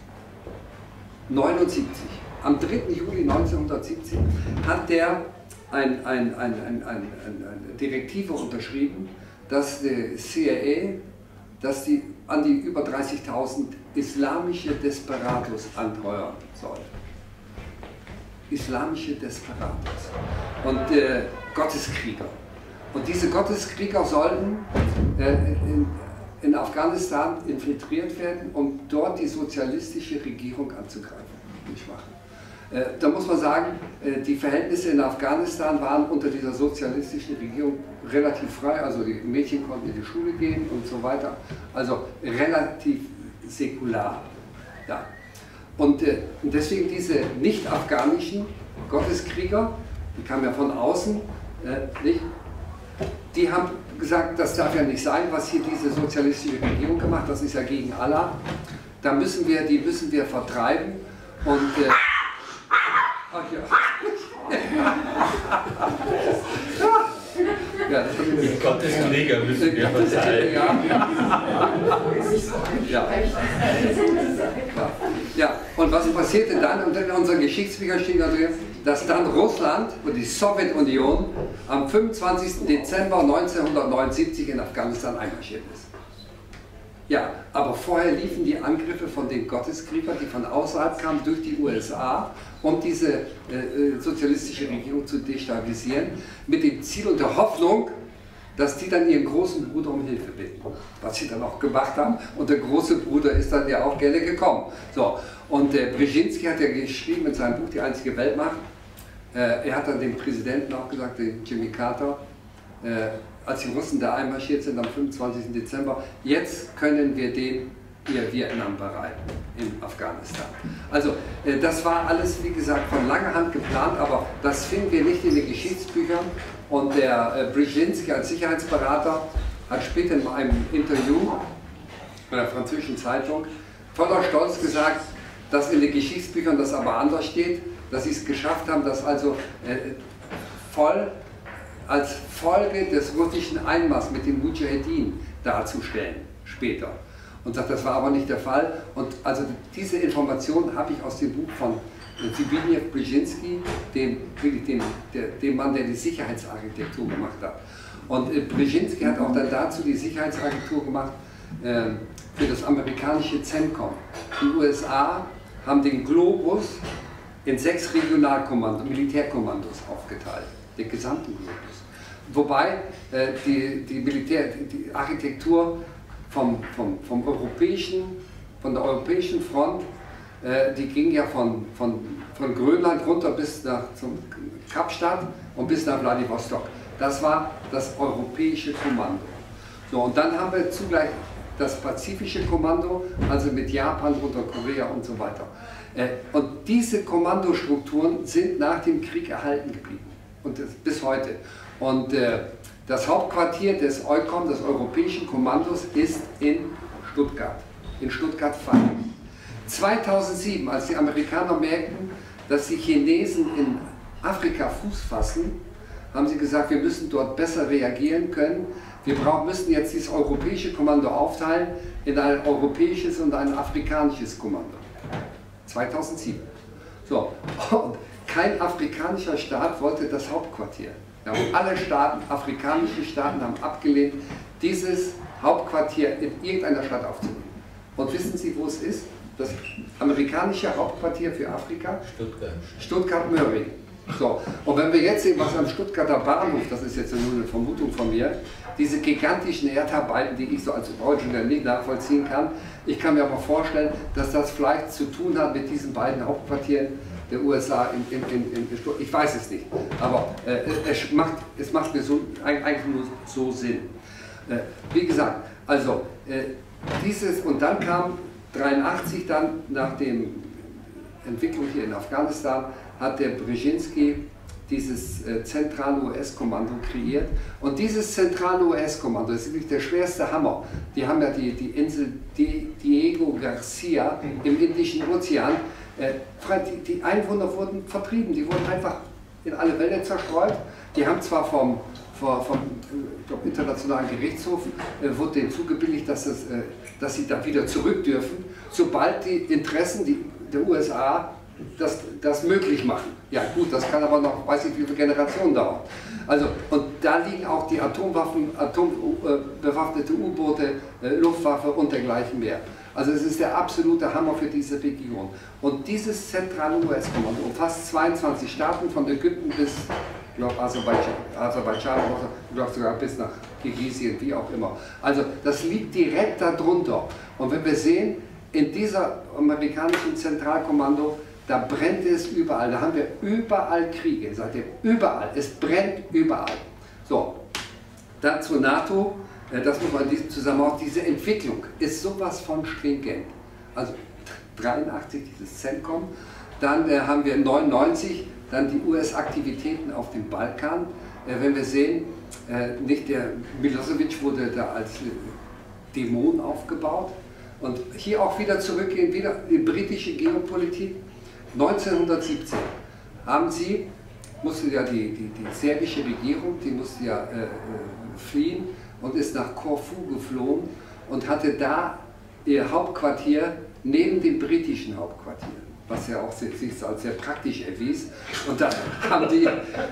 1979, am 3. Juli 1970 hat der eine Direktive unterschrieben, dass die CIA, dass die an die über 30.000 islamische Desperados anheuern soll. Islamische Desperados und Gotteskrieger. Und diese Gotteskrieger sollten in Afghanistan infiltriert werden, um dort die sozialistische Regierung anzugreifen. Die Schwachen. Da muss man sagen, die Verhältnisse in Afghanistan waren unter dieser sozialistischen Regierung relativ frei, also die Mädchen konnten in die Schule gehen und so weiter, also relativ säkular. Ja. Und deswegen diese nicht-afghanischen Gotteskrieger, die kamen ja von außen, nicht? Die haben gesagt, das darf ja nicht sein, was hier diese sozialistische Regierung gemacht hat, das ist ja gegen Allah. Die müssen wir vertreiben und ach ja. Ja, die Gotteskrieger müssen wir vertreiben. Ja, und was passierte dann? Und in unseren Geschichtsbüchern steht da drin, dass dann Russland und die Sowjetunion am 25. Dezember 1979 in Afghanistan einmarschiert ist. Ja, aber vorher liefen die Angriffe von den Gotteskriegern, die von außerhalb kamen, durch die USA, um diese sozialistische Regierung zu destabilisieren, mit dem Ziel und der Hoffnung, dass die dann ihren großen Bruder um Hilfe bitten. Was sie dann auch gemacht haben. Und der große Bruder ist dann ja auch gerne gekommen. So, und Brzezinski hat ja geschrieben in seinem Buch Die einzige Weltmacht, er hat dann dem Präsidenten auch gesagt, den Jimmy Carter, als die Russen da einmarschiert sind am 25. Dezember, jetzt können wir den ihr Vietnam bereiten in Afghanistan. Also das war alles, wie gesagt, von langer Hand geplant, aber das finden wir nicht in den Geschichtsbüchern. Und der Brzezinski als Sicherheitsberater hat später in einem Interview bei der französischen Zeitung voller Stolz gesagt, dass in den Geschichtsbüchern das aber anders steht, dass sie es geschafft haben, das also voll als Folge des russischen Einmarschs mit den Mujahedin darzustellen, später. Und sagt, das war aber nicht der Fall. Und also diese Informationen habe ich aus dem Buch von Zbigniew Brzezinski, dem Mann, der die Sicherheitsarchitektur gemacht hat. Und Brzezinski hat auch dann dazu die Sicherheitsarchitektur gemacht für das amerikanische CENTCOM. Die USA haben den Globus in 6 Militärkommandos aufgeteilt, den gesamten Globus. Wobei die Architektur von der europäischen Front, die ging ja von Grönland runter bis nach zum Kapstadt und bis nach Wladiwostok. Das war das europäische Kommando. So, und dann haben wir zugleich das pazifische Kommando, also mit Japan, runter Korea und so weiter. Und diese Kommandostrukturen sind nach dem Krieg erhalten geblieben und bis heute. Und das Hauptquartier des EUCOM, des Europäischen Kommandos, ist in Stuttgart-Vaihingen. 2007, als die Amerikaner merkten, dass die Chinesen in Afrika Fuß fassen, haben sie gesagt, wir müssen dort besser reagieren können. Wir müssen jetzt dieses europäische Kommando aufteilen in ein europäisches und ein afrikanisches Kommando. 2007. So, und kein afrikanischer Staat wollte das Hauptquartier. Ja, und alle Staaten, afrikanische Staaten, haben abgelehnt, dieses Hauptquartier in irgendeiner Stadt aufzunehmen. Und wissen Sie, wo es ist? Das amerikanische Hauptquartier für Afrika? Stuttgart-Möhring. So, und wenn wir jetzt sehen, was am Stuttgarter Bahnhof, das ist jetzt nur eine Vermutung von mir, diese gigantischen Erdarbeiten, die ich so als Bauingenieur nicht nachvollziehen kann, ich kann mir aber vorstellen, dass das vielleicht zu tun hat mit diesen beiden Hauptquartieren der USA in Stuttgart. Ich weiß es nicht, aber es macht mir so, eigentlich nur so Sinn. Wie gesagt, also und dann kam 1983 dann nach der Entwicklung hier in Afghanistan, hat der Brzezinski dieses zentrale US-Kommando kreiert. Und dieses zentrale US-Kommando, das ist wirklich der schwerste Hammer. Die haben ja die Insel Diego Garcia im Indischen Ozean. Die Einwohner wurden vertrieben, die wurden einfach in alle Wälder zerstreut. Die haben zwar vom Internationalen Gerichtshof wurde denen zugebilligt, dass sie da wieder zurück dürfen, sobald die Interessen der USA das möglich machen. Ja gut, das kann aber noch, weiß ich wie viele Generationen dauern. Also, und da liegen auch die Atomwaffen, atombewaffnete U-Boote, Luftwaffe und dergleichen mehr. Also es ist der absolute Hammer für diese Region. Und dieses zentrale US-Kommando umfasst 22 Staaten, von Ägypten bis, ich glaube, Aserbaidschan, ich glaube sogar bis nach Kirgisistan, wie auch immer. Also das liegt direkt darunter. Und wenn wir sehen, in dieser amerikanischen Zentralkommando, da brennt es überall, da haben wir überall Kriege, seitdem überall, es brennt überall. So, dann zur NATO, das muss man in diesem Zusammenhang, diese Entwicklung ist sowas von stringent. Also 83 dieses CENTCOM, dann haben wir 99, dann die US-Aktivitäten auf dem Balkan. Wenn wir sehen, nicht der Milosevic wurde da als Dämon aufgebaut. Und hier auch wieder zurückgehen, wieder die britische Geopolitik. 1917 musste ja die serbische Regierung, die musste ja fliehen und ist nach Korfu geflohen und hatte da ihr Hauptquartier neben dem britischen Hauptquartier, was ja auch sich als sehr praktisch erwies. Und dann haben die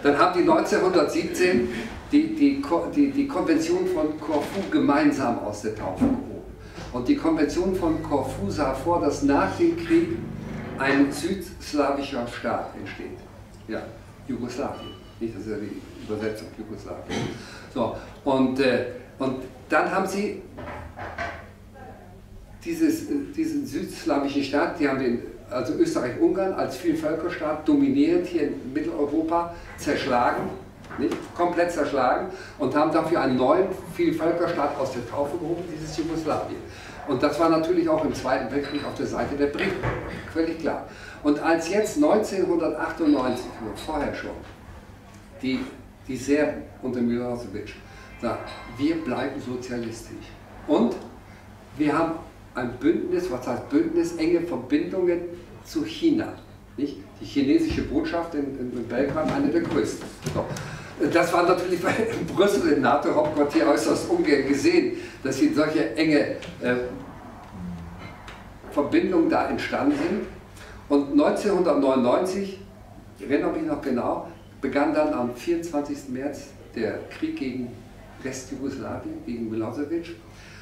1917 die Konvention von Korfu gemeinsam aus der Taufe gehoben. Und die Konvention von Korfu sah vor, dass nach dem Krieg ein südslawischer Staat entsteht. Ja, Jugoslawien. Nicht, das ist ja die Übersetzung, Jugoslawien. So, und dann haben sie diesen südslawischen Staat, die haben also Österreich-Ungarn als Vielvölkerstaat dominierend hier in Mitteleuropa zerschlagen, nicht? Komplett zerschlagen, und haben dafür einen neuen Vielvölkerstaat aus der Taufe gehoben, dieses Jugoslawien. Und das war natürlich auch im Zweiten Weltkrieg auf der Seite der Briten, völlig klar. Und als jetzt 1998, oder vorher schon, die Serben unter Milosevic sagen, wir bleiben sozialistisch. Und wir haben ein Bündnis, was heißt Bündnis, enge Verbindungen zu China. Nicht? Die chinesische Botschaft in Belgrad, eine der größten. So. Das war natürlich in Brüssel im NATO-Hauptquartier äußerst ungern gesehen, dass hier solche enge Verbindungen da entstanden sind. Und 1999, ich erinnere mich noch genau, begann dann am 24. März der Krieg gegen Restjugoslawien, gegen Milosevic.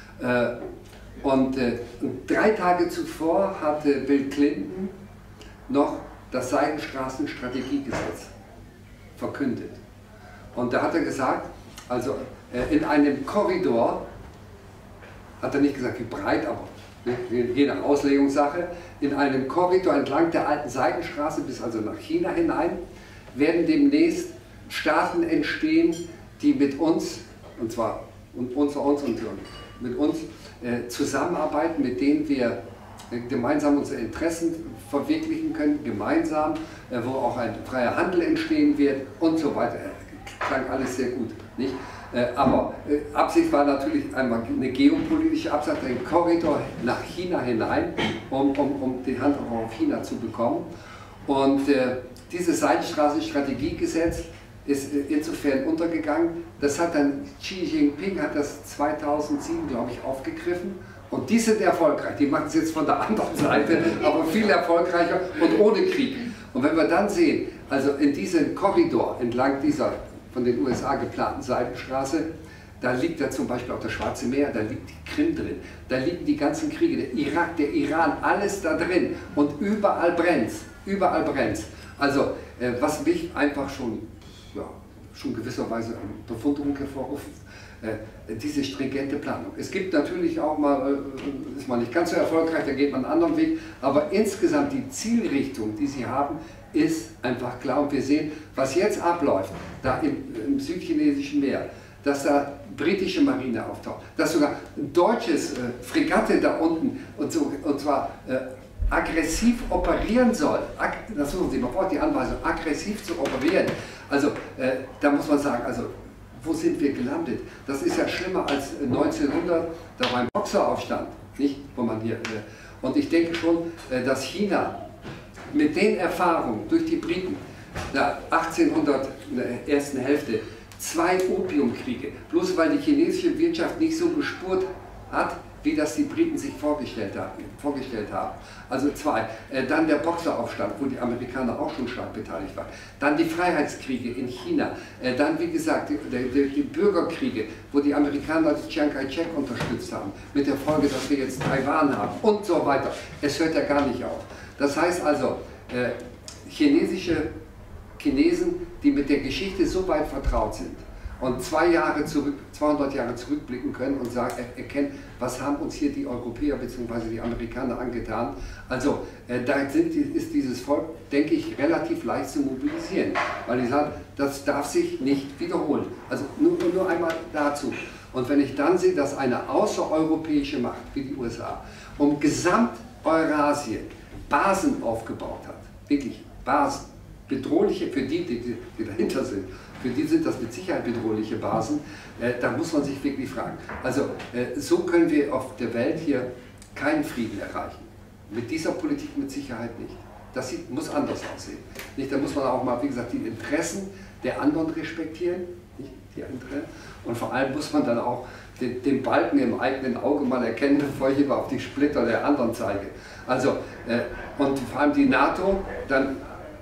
Und 3 Tage zuvor hatte Bill Clinton noch das Seidenstraßen-Strategiegesetz verkündet. Und da hat er gesagt, also in einem Korridor, hat er nicht gesagt wie breit, aber je nach Auslegungssache, in einem Korridor entlang der alten Seidenstraße bis also nach China hinein, werden demnächst Staaten entstehen, die mit uns, und zwar mit uns zusammenarbeiten, mit denen wir gemeinsam unsere Interessen verwirklichen können, gemeinsam, wo auch ein freier Handel entstehen wird und so weiter. Klang alles sehr gut, nicht? Aber Absicht war natürlich einmal eine geopolitische Absicht, einen Korridor nach China hinein, um die Hand auch auf China zu bekommen. Und dieses Seidenstraßen-Strategiegesetz ist insofern untergegangen. Das hat dann Xi Jinping hat das 2007, glaube ich, aufgegriffen. Und die sind erfolgreich. Die machen es jetzt von der anderen Seite, aber viel erfolgreicher und ohne Krieg. Und wenn wir dann sehen, also in diesem Korridor entlang dieser von den USA geplanten Seidenstraße, da liegt ja zum Beispiel auch das Schwarze Meer, da liegt die Krim drin, da liegen die ganzen Kriege, der Irak, der Iran, alles da drin, und überall brennt's, überall brennt's. Also was mich einfach schon gewisserweise eine Befundung hervorruft, diese stringente Planung. Es gibt natürlich auch mal, ist man nicht ganz so erfolgreich, da geht man einen anderen Weg, aber insgesamt die Zielrichtung, die sie haben, ist einfach klar. Und wir sehen, was jetzt abläuft, da im südchinesischen Meer, dass da britische Marine auftaucht, dass sogar ein deutsches Fregatte da unten und zwar aggressiv operieren soll. Das suchen Sie, man braucht die Anweisung, aggressiv zu operieren. Also da muss man sagen, also wo sind wir gelandet? Das ist ja schlimmer als 1900, da war ein Boxeraufstand, nicht? Wo man hier, und ich denke schon, dass China mit den Erfahrungen durch die Briten, 1800, in der ersten Hälfte, 2 Opiumkriege, bloß weil die chinesische Wirtschaft nicht so gespurt hat, wie das die Briten sich vorgestellt haben. Also 2. Dann der Boxeraufstand, wo die Amerikaner auch schon stark beteiligt waren. Dann die Freiheitskriege in China. Dann, wie gesagt, die Bürgerkriege, wo die Amerikaner Chiang Kai-shek unterstützt haben. Mit der Folge, dass wir jetzt Taiwan haben und so weiter. Es hört ja gar nicht auf. Das heißt also, Chinesen, die mit der Geschichte so weit vertraut sind und 200 Jahre zurückblicken können und erkennen, was haben uns hier die Europäer bzw. die Amerikaner angetan. Also da ist dieses Volk, denke ich, relativ leicht zu mobilisieren, weil die sagen, das darf sich nicht wiederholen. Also nur einmal dazu. Und wenn ich dann sehe, dass eine außereuropäische Macht wie die USA um Gesamt-Eurasien Basen aufgebaut hat, wirklich Basen, bedrohliche, für die dahinter sind, für die sind das mit Sicherheit bedrohliche Basen, da muss man sich wirklich fragen. Also so können wir auf der Welt hier keinen Frieden erreichen. Mit dieser Politik mit Sicherheit nicht. Das muss anders aussehen. Nicht? Da muss man auch mal, wie gesagt, die Interessen der anderen respektieren, nicht? Die Interessen. Und vor allem muss man dann auch den Balken im eigenen Auge mal erkennen, bevor ich immer auf die Splitter der anderen zeige. Also, und vor allem die NATO, dann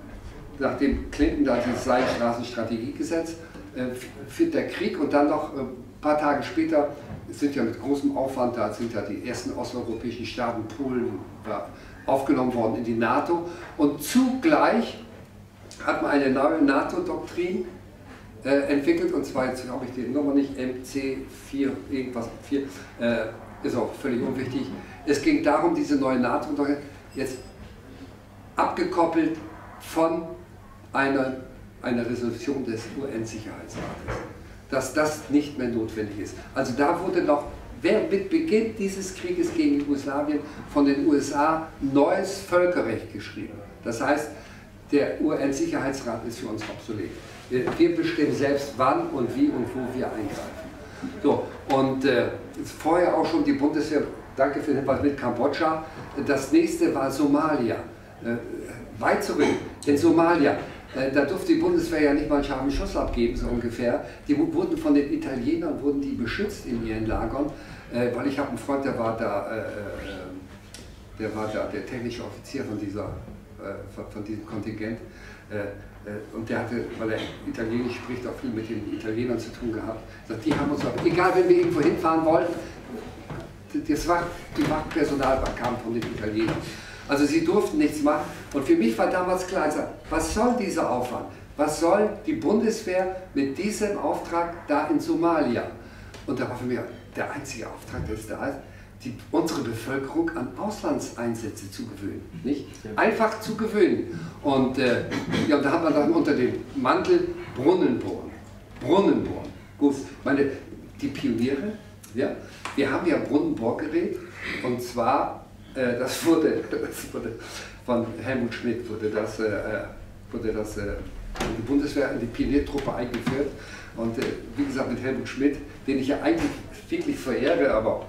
nachdem Clinton da dieses Seidenstraßenstrategiegesetz führt der Krieg und dann noch ein paar Tage später sind ja mit großem Aufwand, da sind ja die ersten osteuropäischen Staaten, Polen, aufgenommen worden in die NATO und zugleich hat man eine neue NATO-Doktrin entwickelt und zwar, jetzt habe ich die Nummer nicht, MC4, irgendwas, 4, ist auch völlig unwichtig. Es ging darum, diese neue NATO-Doktrin jetzt abgekoppelt von einer Resolution des UN-Sicherheitsrates, dass das nicht mehr notwendig ist. Also da wurde noch, mit Beginn dieses Krieges gegen Jugoslawien von den USA neues Völkerrecht geschrieben. Das heißt, der UN-Sicherheitsrat ist für uns obsolet. Wir bestimmen selbst wann und wie und wo wir eingreifen. So, und vorher auch schon die Bundeswehr, danke für den Hinweis, mit Kambodscha. Das nächste war Somalia. Weit zurück in Somalia. Da durfte die Bundeswehr ja nicht mal einen scharfen Schuss abgeben, so ungefähr. Die wurden von den Italienern beschützt in ihren Lagern, weil ich habe einen Freund, der war da der technische Offizier von diesem Kontingent. Und der hatte, weil er Italienisch spricht, auch viel mit den Italienern zu tun gehabt. Sagt, die haben uns auch, egal wenn wir irgendwo hinfahren wollten, die Wachpersonal kam von den Italienern. Also sie durften nichts machen. Und für mich war damals klar, was soll dieser Aufwand? Was soll die Bundeswehr mit diesem Auftrag da in Somalia? Und da war für mich der einzige Auftrag, der ist da ist, unsere Bevölkerung an Auslandseinsätze zu gewöhnen. Nicht? Einfach zu gewöhnen. Und ja, da hat man dann unter dem Mantel Brunnen bohren. Gut, die Pioniere, ja, wir haben ja Brunnenbohrgerät und zwar das wurde von Helmut Schmidt wurde das in die Bundeswehr, in die Pioniertruppe eingeführt. Und wie gesagt, mit Helmut Schmidt, den ich ja eigentlich wirklich verehre, aber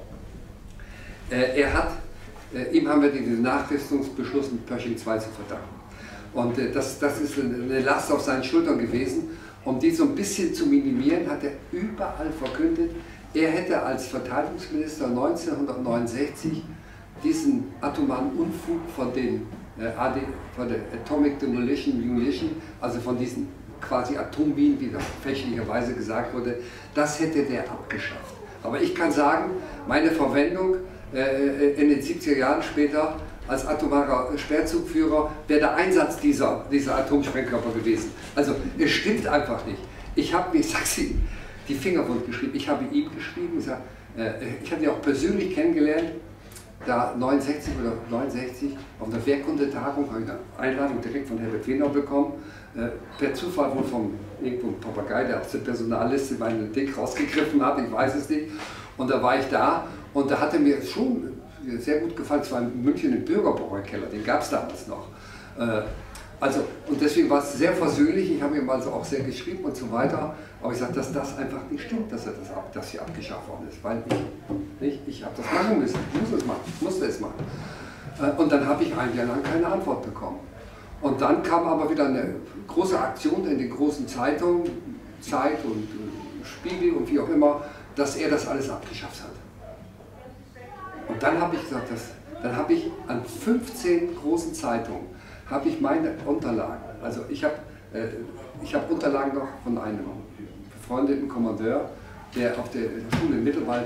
ihm haben wir den Nachrüstungsbeschluss mit Pershing II zu verdanken. Und das ist eine Last auf seinen Schultern gewesen. Um die so ein bisschen zu minimieren, hat er überall verkündet, er hätte als Verteidigungsminister 1969 diesen atomaren Unfug von der Atomic Demolition Munition, also von diesen quasi Atomminen, wie das fälschlicherweise gesagt wurde, das hätte der abgeschafft. Aber ich kann sagen, meine Verwendung in den 70er Jahren später als atomarer Sperrzugführer wäre der Einsatz dieser Atomsprengkörper gewesen. Also es stimmt einfach nicht. Ich habe mir, ich sag's Ihnen, die Finger wund geschrieben. Ich habe ihm geschrieben, ich habe ihn auch persönlich kennengelernt, da 69 oder 69 auf einer Wehrkundetagung habe ich eine Einladung direkt von Herbert Wehner bekommen, per Zufall wohl vom irgendwo ein Papagei, der aus der Personalliste meinen Dick rausgegriffen hat, ich weiß es nicht. Und da war ich da und da hatte mir schon sehr gut gefallen, es war in München im Bürgerbräukeller, den gab es damals noch. Also, und deswegen war es sehr versöhnlich, ich habe ihm also auch sehr geschrieben und so weiter, aber ich sage, dass das einfach nicht stimmt, dass das hier abgeschafft worden ist, weil ich habe das machen müssen, ich musste es machen. Und dann habe ich ein Jahr lang keine Antwort bekommen. Und dann kam aber wieder eine große Aktion in den großen Zeitungen, Zeit und Spiegel und wie auch immer, dass er das alles abgeschafft hat. Und dann habe ich gesagt, dann habe ich an 15 großen Zeitungen, habe ich meine Unterlagen, also ich habe Unterlagen noch von einem befreundeten Kommandeur, der auf der Schule Mittelwald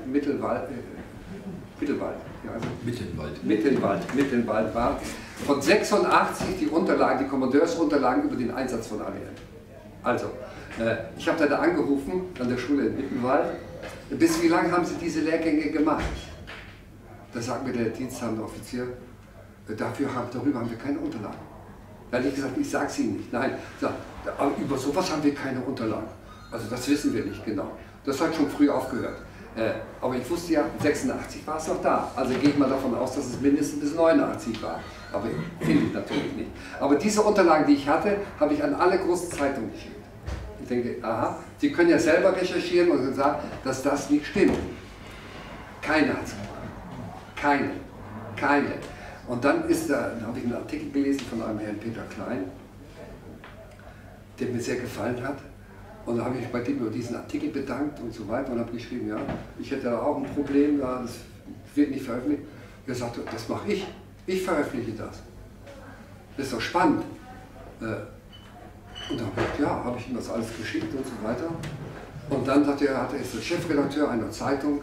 war, von 86 die Unterlagen, die Kommandeursunterlagen über den Einsatz von ADL. Also, ich habe da angerufen an der Schule in Mittenwald, bis wie lange haben Sie diese Lehrgänge gemacht? Da sagt mir der diensthabende Offizier, darüber haben wir keine Unterlagen. Da habe ich gesagt, ich sage es Ihnen nicht. Nein, aber über sowas haben wir keine Unterlagen. Also das wissen wir nicht genau. Das hat schon früh aufgehört. Aber ich wusste ja, 86 war es noch da. Also gehe ich mal davon aus, dass es mindestens bis 89 war. Aber finde ich natürlich nicht. Aber diese Unterlagen, die ich hatte, habe ich an alle großen Zeitungen geschickt. Ich denke, aha, Sie können ja selber recherchieren und sagen, dass das nicht stimmt. Keine hat es gemacht. Keine. Und dann habe ich einen Artikel gelesen von einem Herrn Peter Klein, der mir sehr gefallen hat. Und da habe ich mich bei dem über diesen Artikel bedankt und so weiter und habe geschrieben, ja, ich hätte da auch ein Problem, ja, das wird nicht veröffentlicht. Er sagte, das mache ich. Ich veröffentliche das. Das ist doch spannend. Und dann habe ich, ja, habe ich ihm das alles geschickt und so weiter. Und dann sagt er ist der Chefredakteur einer Zeitung,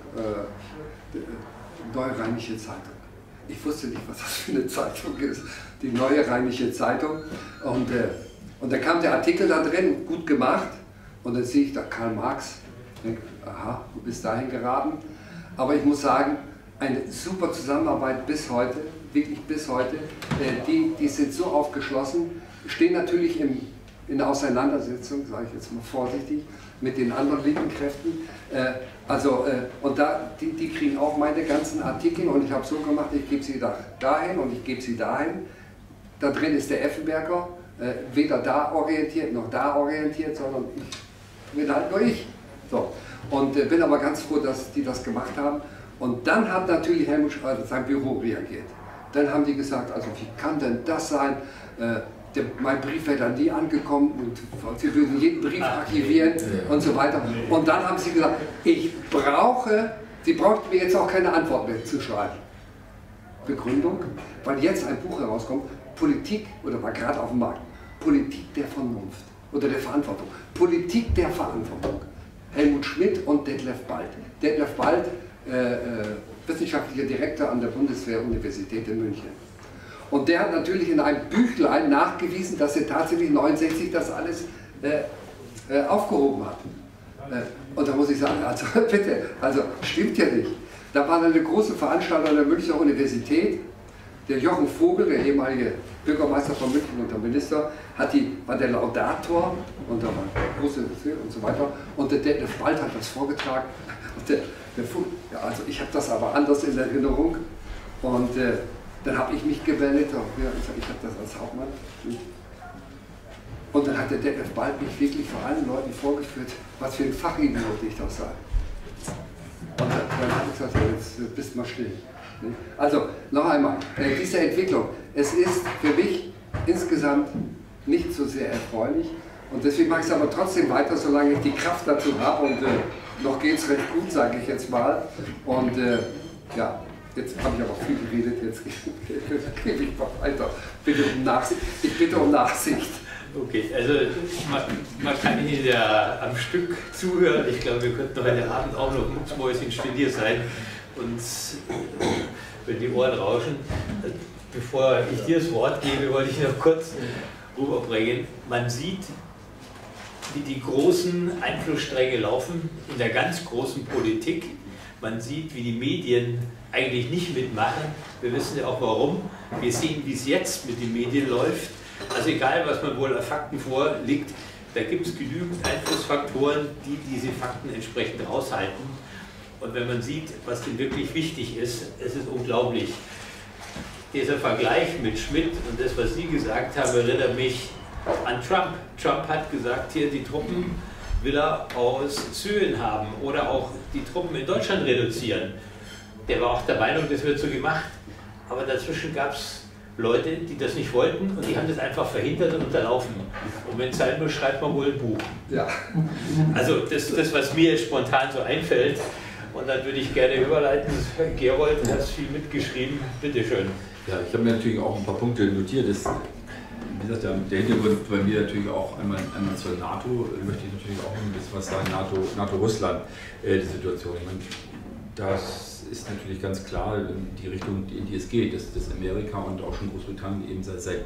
Neue Rheinische Zeitung. Ich wusste nicht, was das für eine Zeitung ist, die Neue Rheinische Zeitung. Und da kam der Artikel da drin, gut gemacht. Und dann sehe ich da Karl Marx. Ich denke, aha, du bist dahin geraten. Aber ich muss sagen, eine super Zusammenarbeit bis heute, wirklich bis heute. Die sind so aufgeschlossen, stehen natürlich in der Auseinandersetzung, sage ich jetzt mal vorsichtig, mit den anderen linken Kräften. Und die kriegen auch meine ganzen Artikel und ich habe so gemacht, ich gebe sie dahin und ich gebe sie dahin. Da drin ist der Effenberger, weder da orientiert noch da orientiert, sondern ich bin halt nur ich. So. Und bin aber ganz froh, dass die das gemacht haben. Und dann hat natürlich Helmut Schrader sein Büro reagiert. Dann haben die gesagt, also wie kann denn das sein? Mein Brief wäre dann nie angekommen und sie würden jeden Brief archivieren und so weiter. Und dann haben sie gesagt, sie brauchten mir jetzt auch keine Antwort mehr zu schreiben. Begründung, weil jetzt ein Buch herauskommt, Politik, oder war gerade auf dem Markt, Politik der Vernunft oder der Verantwortung. Politik der Verantwortung. Helmut Schmidt und Detlef Bald. Detlef Bald, wissenschaftlicher Direktor an der Bundeswehr-Universität in München. Und der hat natürlich in einem Büchlein nachgewiesen, dass er tatsächlich 69 das alles aufgehoben hat. Und da muss ich sagen, also bitte, also stimmt ja nicht. Da war eine große Veranstaltung an der Münchner Universität. Der Jochen Vogel, der ehemalige Bürgermeister von München und der Minister, war der Laudator und da war der große und so weiter. Und der Detlef Bald hat das vorgetragen. Und ja, also ich habe das aber anders in Erinnerung. Und dann habe ich mich gemeldet, ich habe das als Hauptmann. Und dann hat der Detlef Bald mich wirklich vor allen Leuten vorgeführt, was für ein Fachidiot ich doch sei. Und dann habe ich gesagt, jetzt bist du mal still. Also, noch einmal, diese Entwicklung, es ist für mich insgesamt nicht so sehr erfreulich. Und deswegen mache ich es aber trotzdem weiter, solange ich die Kraft dazu habe. Und noch geht es recht gut, sage ich jetzt mal. Und ja. Jetzt habe ich aber viel geredet, jetzt gebe ich mal weiter. Ich bitte um Nachsicht. Okay, also man kann Ihnen ja am Stück zuhören. Ich glaube, wir könnten heute Abend auch noch mucksmäuschenstill hier sein und wenn die Ohren rauschen. Bevor ich dir das Wort gebe, wollte ich noch kurz rüberbringen. Man sieht, wie die großen Einflussstränge laufen in der ganz großen Politik. Man sieht, wie die Medien eigentlich nicht mitmachen. Wir wissen ja auch warum. Wir sehen, wie es jetzt mit den Medien läuft. Also egal, was man wohl an Fakten vorliegt, da gibt es genügend Einflussfaktoren, die diese Fakten entsprechend raushalten. Und wenn man sieht, was denn wirklich wichtig ist, es ist unglaublich. Dieser Vergleich mit Schmidt und das, was Sie gesagt haben, erinnert mich an Trump. Trump hat gesagt, hier die Truppen will er aus Syrien haben oder auch die Truppen in Deutschland reduzieren. Der war auch der Meinung, das wird so gemacht. Aber dazwischen gab es Leute, die das nicht wollten und die haben das einfach verhindert und unterlaufen. Und wenn es sein muss, schreibt man wohl ein Buch. Ja. Also das, was mir spontan so einfällt. Und dann würde ich gerne überleiten. Gerold, du hast viel mitgeschrieben. Bitte schön. Ja, ich habe mir natürlich auch ein paar Punkte notiert. Das, wie gesagt, der Hintergrund bei mir natürlich auch einmal zur NATO, möchte ich natürlich auch ein bisschen was sagen, NATO-Russland, die Situation. Ich meine, das ist natürlich ganz klar die Richtung, in die es geht, dass Amerika und auch schon Großbritannien eben seit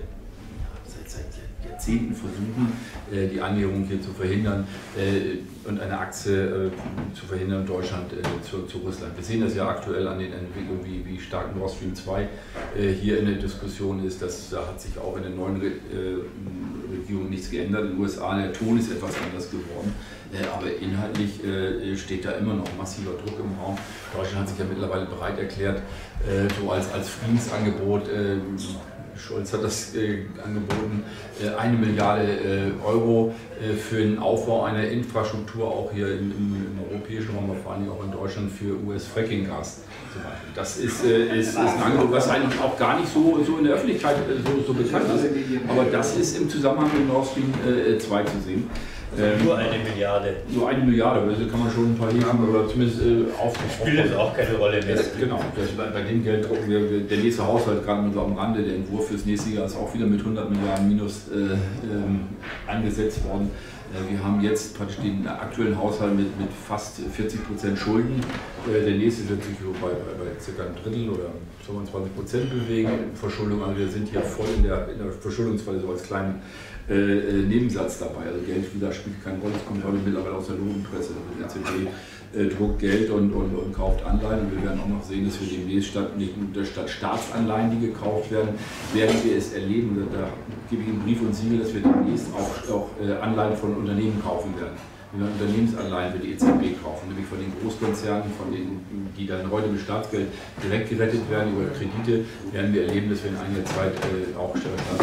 Jahrzehnten versuchen, die Annäherung hier zu verhindern und eine Achse zu verhindern, Deutschland zu Russland. Wir sehen das ja aktuell an den Entwicklungen, wie stark Nord Stream 2 hier in der Diskussion ist. Da hat sich auch in der neuen Regierung nichts geändert. In den USA der Ton ist etwas anders geworden, aber inhaltlich steht da immer noch massiver Druck im Raum. Deutschland hat sich ja mittlerweile bereit erklärt, so als Friedensangebot. Scholz hat das angeboten, 1 Milliarde Euro für den Aufbau einer Infrastruktur auch hier im europäischen Raum, aber vor allem auch in Deutschland für US-Fracking-Gas zum Beispiel. Das ist ein Angebot, was eigentlich auch gar nicht so in der Öffentlichkeit so bekannt ist, aber das ist im Zusammenhang mit Nord Stream 2 zu sehen. Nur 1 Milliarde. Nur 1 Milliarde, aber da kann man schon ein paar Häfen oder zumindest spielt das auch keine Rolle mehr. Genau, bei dem Geld drucken wir, der nächste Haushalt, gerade so am Rande, der Entwurf fürs nächste Jahr ist auch wieder mit 100 Milliarden minus angesetzt worden. Wir haben jetzt praktisch den aktuellen Haushalt mit fast 40% Schulden. Der nächste wird sich bei ca. ein Drittel oder 25% bewegen. Verschuldung, also wir sind hier voll in der Verschuldungsfalle, so als kleinen Nebensatz dabei. Also Geld wieder spielt keine Rolle, es kommt heute mittlerweile aus der Lohnpresse. Die EZB druckt Geld und kauft Anleihen. Und wir werden auch noch sehen, dass wir demnächst statt Staatsanleihen, die gekauft werden wir es erleben. Da gebe ich Ihnen Brief und Siegel, dass wir demnächst auch Anleihen von Unternehmen kaufen werden. Wir werden Unternehmensanleihen für die EZB kaufen, nämlich von den Großkonzernen, von denen, die dann heute mit Staatsgeld direkt gerettet werden über Kredite, werden wir erleben, dass wir in einiger Zeit auch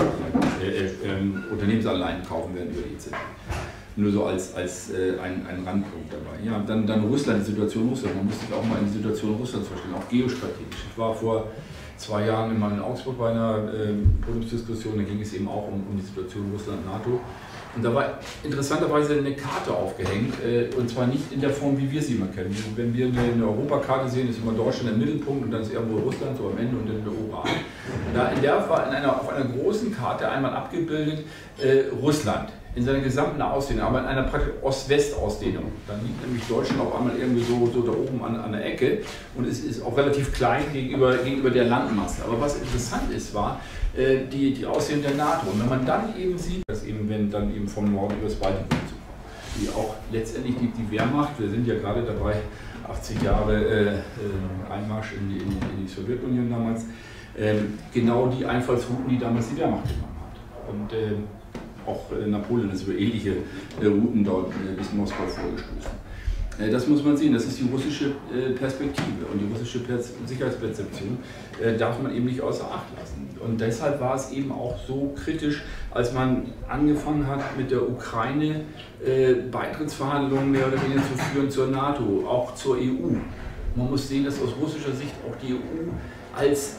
Unternehmensanleihen kaufen werden über die EZB. Nur so als ein Randpunkt dabei. Ja, dann Russland, die Situation Russland. Man muss sich auch mal in die Situation Russlands vorstellen, auch geostrategisch. Ich war vor 2 Jahren mal in Augsburg bei einer Podiumsdiskussion, da ging es eben auch um die Situation Russland-NATO. Und da war interessanterweise eine Karte aufgehängt, und zwar nicht in der Form, wie wir sie immer kennen. Wenn wir eine Europakarte sehen, ist immer Deutschland im Mittelpunkt und dann ist irgendwo Russland so am Ende und dann der Oral. Auf einer großen Karte einmal abgebildet Russland in seiner gesamten Ausdehnung, aber in einer praktisch Ost-West-Ausdehnung. Dann liegt nämlich Deutschland auf einmal irgendwie so da oben an der Ecke und es ist auch relativ klein gegenüber der Landmasse. Aber was interessant ist, war die Ausdehnung der NATO. Und wenn man dann eben sieht, dass wenn dann eben vom Norden über das Baltikum zu kommen, wie auch letztendlich die Wehrmacht, wir sind ja gerade dabei, 80 Jahre Einmarsch in die Sowjetunion damals, genau die Einfallsrouten, die damals die Wehrmacht genommen hat. Und auch Napoleon ist über ähnliche Routen dort bis Moskau vorgestoßen. Das muss man sehen, das ist die russische Perspektive und die russische Sicherheitsperzeption darf man eben nicht außer Acht lassen. Und deshalb war es eben auch so kritisch, als man angefangen hat mit der Ukraine Beitrittsverhandlungen mehr oder weniger zu führen zur NATO, auch zur EU. Man muss sehen, dass aus russischer Sicht auch die EU als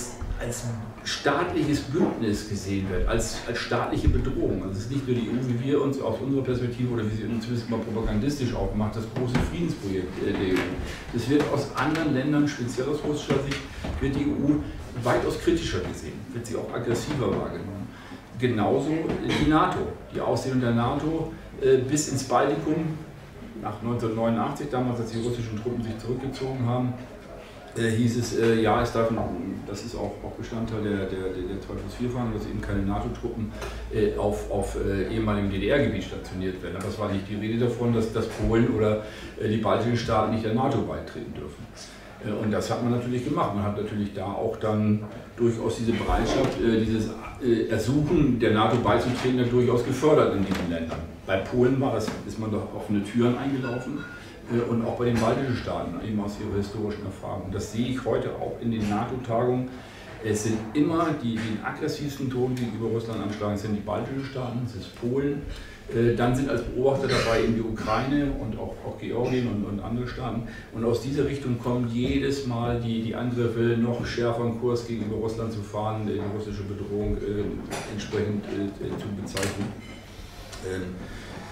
staatliches Bündnis gesehen wird, als staatliche Bedrohung. Also es ist nicht nur die EU, wie wir uns aus unserer Perspektive oder wie sie uns zumindest mal propagandistisch aufmacht, das große Friedensprojekt der EU. Das wird aus anderen Ländern, speziell aus russischer Sicht, wird die EU weitaus kritischer gesehen, wird sie auch aggressiver wahrgenommen. Genauso die NATO, die Ausdehnung der NATO bis ins Baltikum, nach 1989, damals als die russischen Truppen sich zurückgezogen haben, hieß es, ja, es darf, das ist auch Bestandteil der 2+4-Verhandlungen, dass eben keine NATO-Truppen auf ehemaligem DDR-Gebiet stationiert werden. Aber es war nicht die Rede davon, dass Polen oder die baltischen Staaten nicht der NATO beitreten dürfen. Und das hat man natürlich gemacht. Man hat natürlich da auch dann durchaus diese Bereitschaft, dieses Ersuchen der NATO beizutreten, dann durchaus gefördert in diesen Ländern. Bei Polen ist man doch offene Türen eingelaufen. Und auch bei den baltischen Staaten, eben aus ihrer historischen Erfahrung. Das sehe ich heute auch in den NATO-Tagungen. Es sind immer die aggressivsten Ton gegenüber Russland anschlagen, sind die baltischen Staaten, es ist Polen. Dann sind als Beobachter dabei eben die Ukraine und auch Georgien und andere Staaten. Und aus dieser Richtung kommen jedes Mal die Angriffe, noch schärferen Kurs gegenüber Russland zu fahren, die russische Bedrohung entsprechend zu bezeichnen.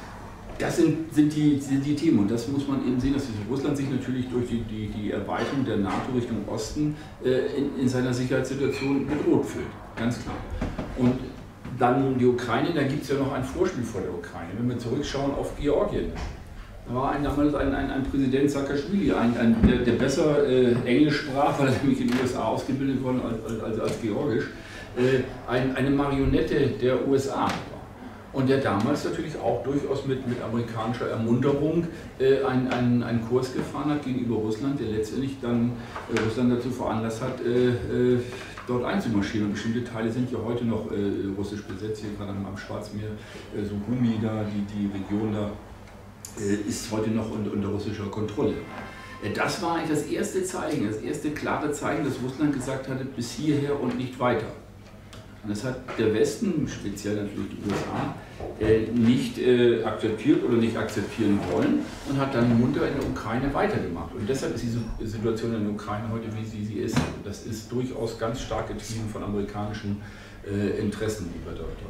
Das sind die Themen und das muss man eben sehen, dass Russland sich natürlich durch die Erweiterung der NATO Richtung Osten in seiner Sicherheitssituation bedroht fühlt, ganz klar. Und dann die Ukraine, da gibt es ja noch ein Vorspiel vor der Ukraine. Wenn wir zurückschauen auf Georgien, da war damals ein Präsident Saakashvili, der besser Englisch sprach, weil er nämlich in den USA ausgebildet worden als Georgisch, eine Marionette der USA. Und der damals natürlich auch durchaus mit amerikanischer Ermunterung einen Kurs gefahren hat gegenüber Russland, der letztendlich dann Russland dazu veranlasst hat, dort einzumarschieren. Und bestimmte Teile sind ja heute noch russisch besetzt, hier gerade am Schwarzmeer, so Gumi da, die Region da ist heute noch unter russischer Kontrolle. Das war eigentlich das erste Zeichen, das erste klare Zeichen, dass Russland gesagt hatte, bis hierher und nicht weiter. Und das hat der Westen, speziell natürlich die USA, nicht akzeptiert oder nicht akzeptieren wollen und hat dann munter in der Ukraine weitergemacht. Und deshalb ist diese Situation in der Ukraine heute, wie sie ist. Das ist durchaus ganz stark getrieben von amerikanischen Interessen, die wir dort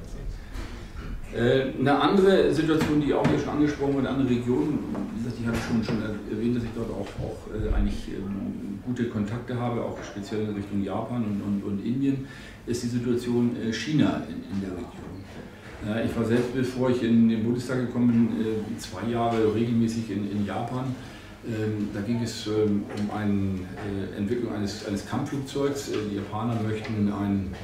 sehen. Eine andere Situation, die auch hier schon angesprochen wurde, eine andere Region, wie gesagt, die habe ich schon erwähnt, dass ich dort auch eigentlich gute Kontakte habe, auch speziell in Richtung Japan und Indien, ist die Situation China in der Region. Ich war selbst, bevor ich in den Bundestag gekommen bin, 2 Jahre regelmäßig in Japan. Da ging es um eine Entwicklung eines Kampfflugzeugs. Die Japaner möchten einen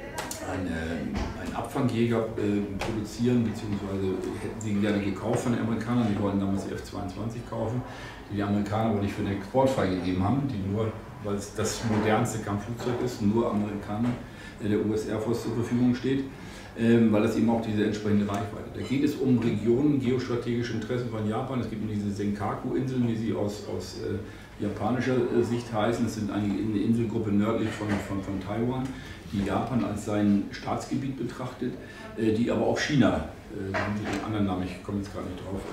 Abfangjäger produzieren, beziehungsweise hätten sie gerne gekauft von den Amerikanern. Die wollten damals die F-22 kaufen, die Amerikaner aber nicht für den Export freigegeben haben, die nur, weil es das modernste Kampfflugzeug ist, nur Amerikaner der US Air Force zur Verfügung steht, weil das eben auch diese entsprechende Reichweite. Da geht es um Regionen, geostrategische Interessen von Japan. Es gibt diese Senkaku-Inseln, wie sie aus japanischer Sicht heißen. Es sind eine Inselgruppe nördlich von Taiwan, die Japan als sein Staatsgebiet betrachtet, die aber auch China, da haben sie den anderen Namen, ich komme jetzt gerade nicht drauf,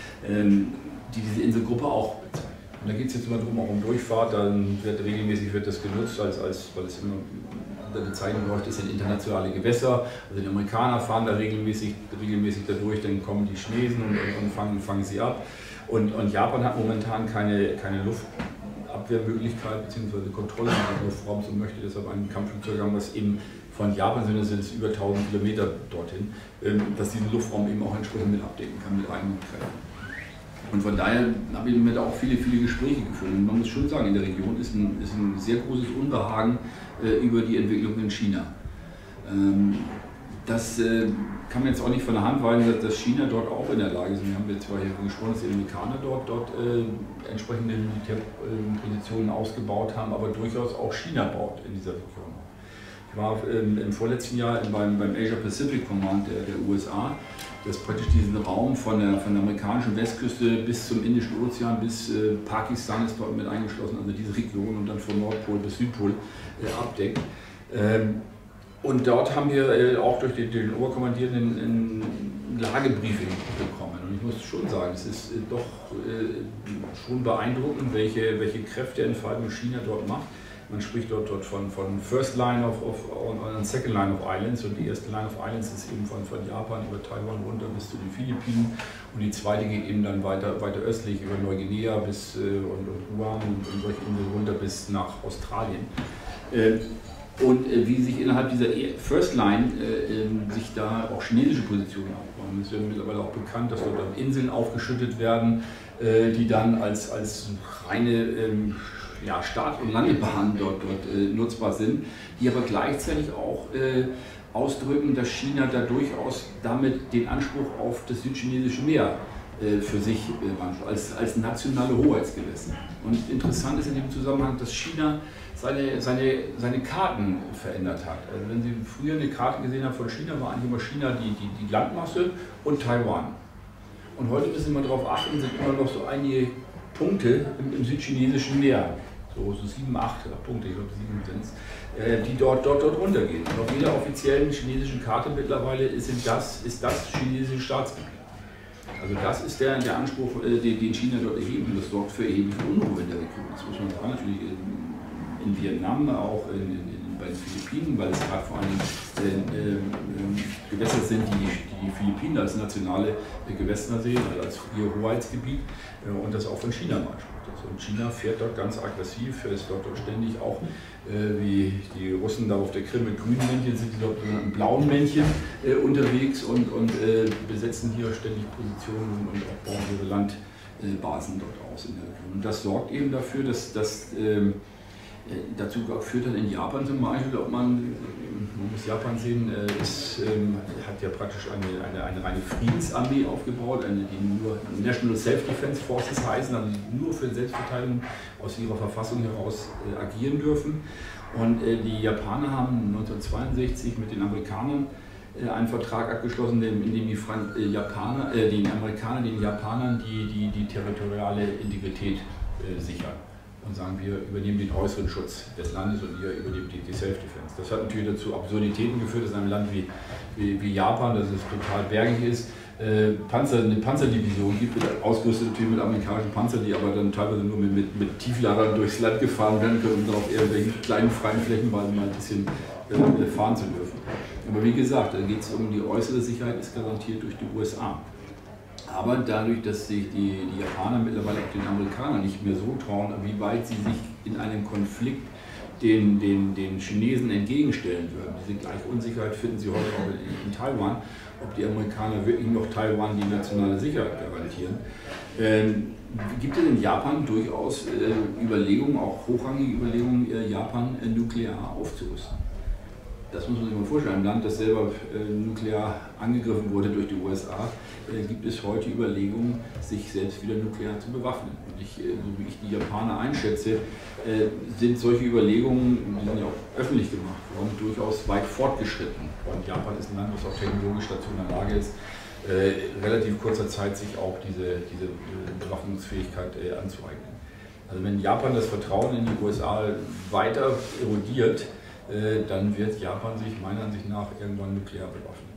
die diese Inselgruppe auch bezeichnen. Und da geht es jetzt immer darum, auch um Durchfahrt, dann regelmäßig das genutzt, weil es immer unter Bezeichnung läuft, das sind internationale Gewässer. Also die Amerikaner fahren da regelmäßig dadurch, dann kommen die Chinesen und fangen sie ab. Und Japan hat momentan keine Luftabwehrmöglichkeit bzw. Kontrolle des Luftraums und möchte deshalb ein Kampfflugzeug haben, was eben von Japan sind es über 1000 Kilometer dorthin, dass diesen Luftraum eben auch entsprechend mit abdecken kann mit eigenen Kräften. Und von daher habe ich mit auch viele Gespräche geführt. Und man muss schon sagen, in der Region ist ein sehr großes Unbehagen über die Entwicklung in China. Das kann man jetzt auch nicht von der Hand weisen, dass China dort auch in der Lage ist. Wir haben jetzt zwar hier gesprochen, dass die Amerikaner dort entsprechende Militärpositionen ausgebaut haben, aber durchaus auch China baut in dieser Region. Ich war im vorletzten Jahr beim Asia Pacific Command der USA, das praktisch diesen Raum von der amerikanischen Westküste bis zum Indischen Ozean, bis Pakistan ist dort mit eingeschlossen, also diese Region und dann von Nordpol bis Südpol abdeckt. Und dort haben wir auch durch den Oberkommandierenden ein Lagebriefing bekommen. Und ich muss schon sagen, es ist doch schon beeindruckend, welche Kräfteentfaltung China dort macht. Man spricht dort von First Line und Second Line of Islands, und die erste Line of Islands ist eben von Japan über Taiwan runter bis zu den Philippinen, und die zweite geht eben dann weiter östlich über Neuguinea bis und Guam und solche Inseln runter bis nach Australien. Und wie sich innerhalb dieser First Line sich da auch chinesische Positionen aufbauen. Es wird mittlerweile auch bekannt, dass dort Inseln aufgeschüttet werden, die dann als reine Start- und Landebahnen dort nutzbar sind, die aber gleichzeitig auch ausdrücken, dass China da durchaus damit den Anspruch auf das südchinesische Meer für sich als nationale Hoheitsgewässer. Und interessant ist in dem Zusammenhang, dass China seine Karten verändert hat. Also wenn Sie früher eine Karte gesehen haben von China, war eigentlich immer China die Landmasse und Taiwan. Und heute müssen Sie mal darauf achten, sind immer noch so einige Punkte im südchinesischen Meer. So 7, 8 Punkte, ich glaube 7 sind es, die dort runtergehen. Und auf jeder offiziellen chinesischen Karte mittlerweile ist das chinesische Staatsgebiet. Also das ist der Anspruch, den China dort erhebt, und das sorgt für erhebliche Unruhe in der Region. Das muss man sagen, natürlich in Vietnam, auch in bei den Philippinen, weil es gerade vor allem Gewässer sind, die Philippinen als nationale Gewässer sehen, also als ihr Hoheitsgebiet und das auch von China beansprucht ist. Und China fährt dort ganz aggressiv, ist dort ständig auch, wie die Russen da auf der Krim mit grünen Männchen sind, die dort mit blauen Männchen unterwegs und besetzen hier ständig Positionen und auch bauen ihre Landbasen dort aus in der Region. Und das sorgt eben dafür, dass dazu führt dann in Japan zum Beispiel, man muss Japan sehen, hat ja praktisch eine reine Friedensarmee aufgebaut, die nur National Self-Defense Forces heißen, also nur für Selbstverteidigung aus ihrer Verfassung heraus agieren dürfen. Und die Japaner haben 1962 mit den Amerikanern einen Vertrag abgeschlossen, in dem die Amerikaner den Japanern die territoriale Integrität sichern. Und sagen, wir übernehmen den äußeren Schutz des Landes und ihr übernehmt die Self-Defense. Das hat natürlich dazu Absurditäten geführt, dass in einem Land wie Japan, das es total bergig ist, eine Panzerdivision gibt, ausgerüstet natürlich mit amerikanischen Panzern, die aber dann teilweise nur mit Tiefladern durchs Land gefahren werden können, um auf irgendwelchen kleinen freien Flächen mal ein bisschen fahren zu dürfen. Aber wie gesagt, da geht es um die äußere Sicherheit, ist garantiert durch die USA. Aber dadurch, dass sich die Japaner mittlerweile auch den Amerikanern nicht mehr so trauen, wie weit sie sich in einem Konflikt den Chinesen entgegenstellen würden. Diese gleiche Unsicherheit finden Sie heute auch in Taiwan, ob die Amerikaner wirklich noch Taiwan die nationale Sicherheit garantieren. Gibt es in Japan durchaus Überlegungen, auch hochrangige Überlegungen, Japan nuklear aufzurüsten? Das muss man sich mal vorstellen. Ein Land, das selber nuklear angegriffen wurde durch die USA, gibt es heute Überlegungen, sich selbst wieder nuklear zu bewaffnen. Und so wie ich die Japaner einschätze, sind solche Überlegungen, die sind ja auch öffentlich gemacht worden, durchaus weit fortgeschritten. Und Japan ist ein Land, das auch technologisch dazu in der Lage ist, relativ kurzer Zeit sich auch diese Bewaffnungsfähigkeit anzueignen. Also wenn Japan das Vertrauen in die USA weiter erodiert, dann wird Japan sich meiner Ansicht nach irgendwann nuklear bewaffnen.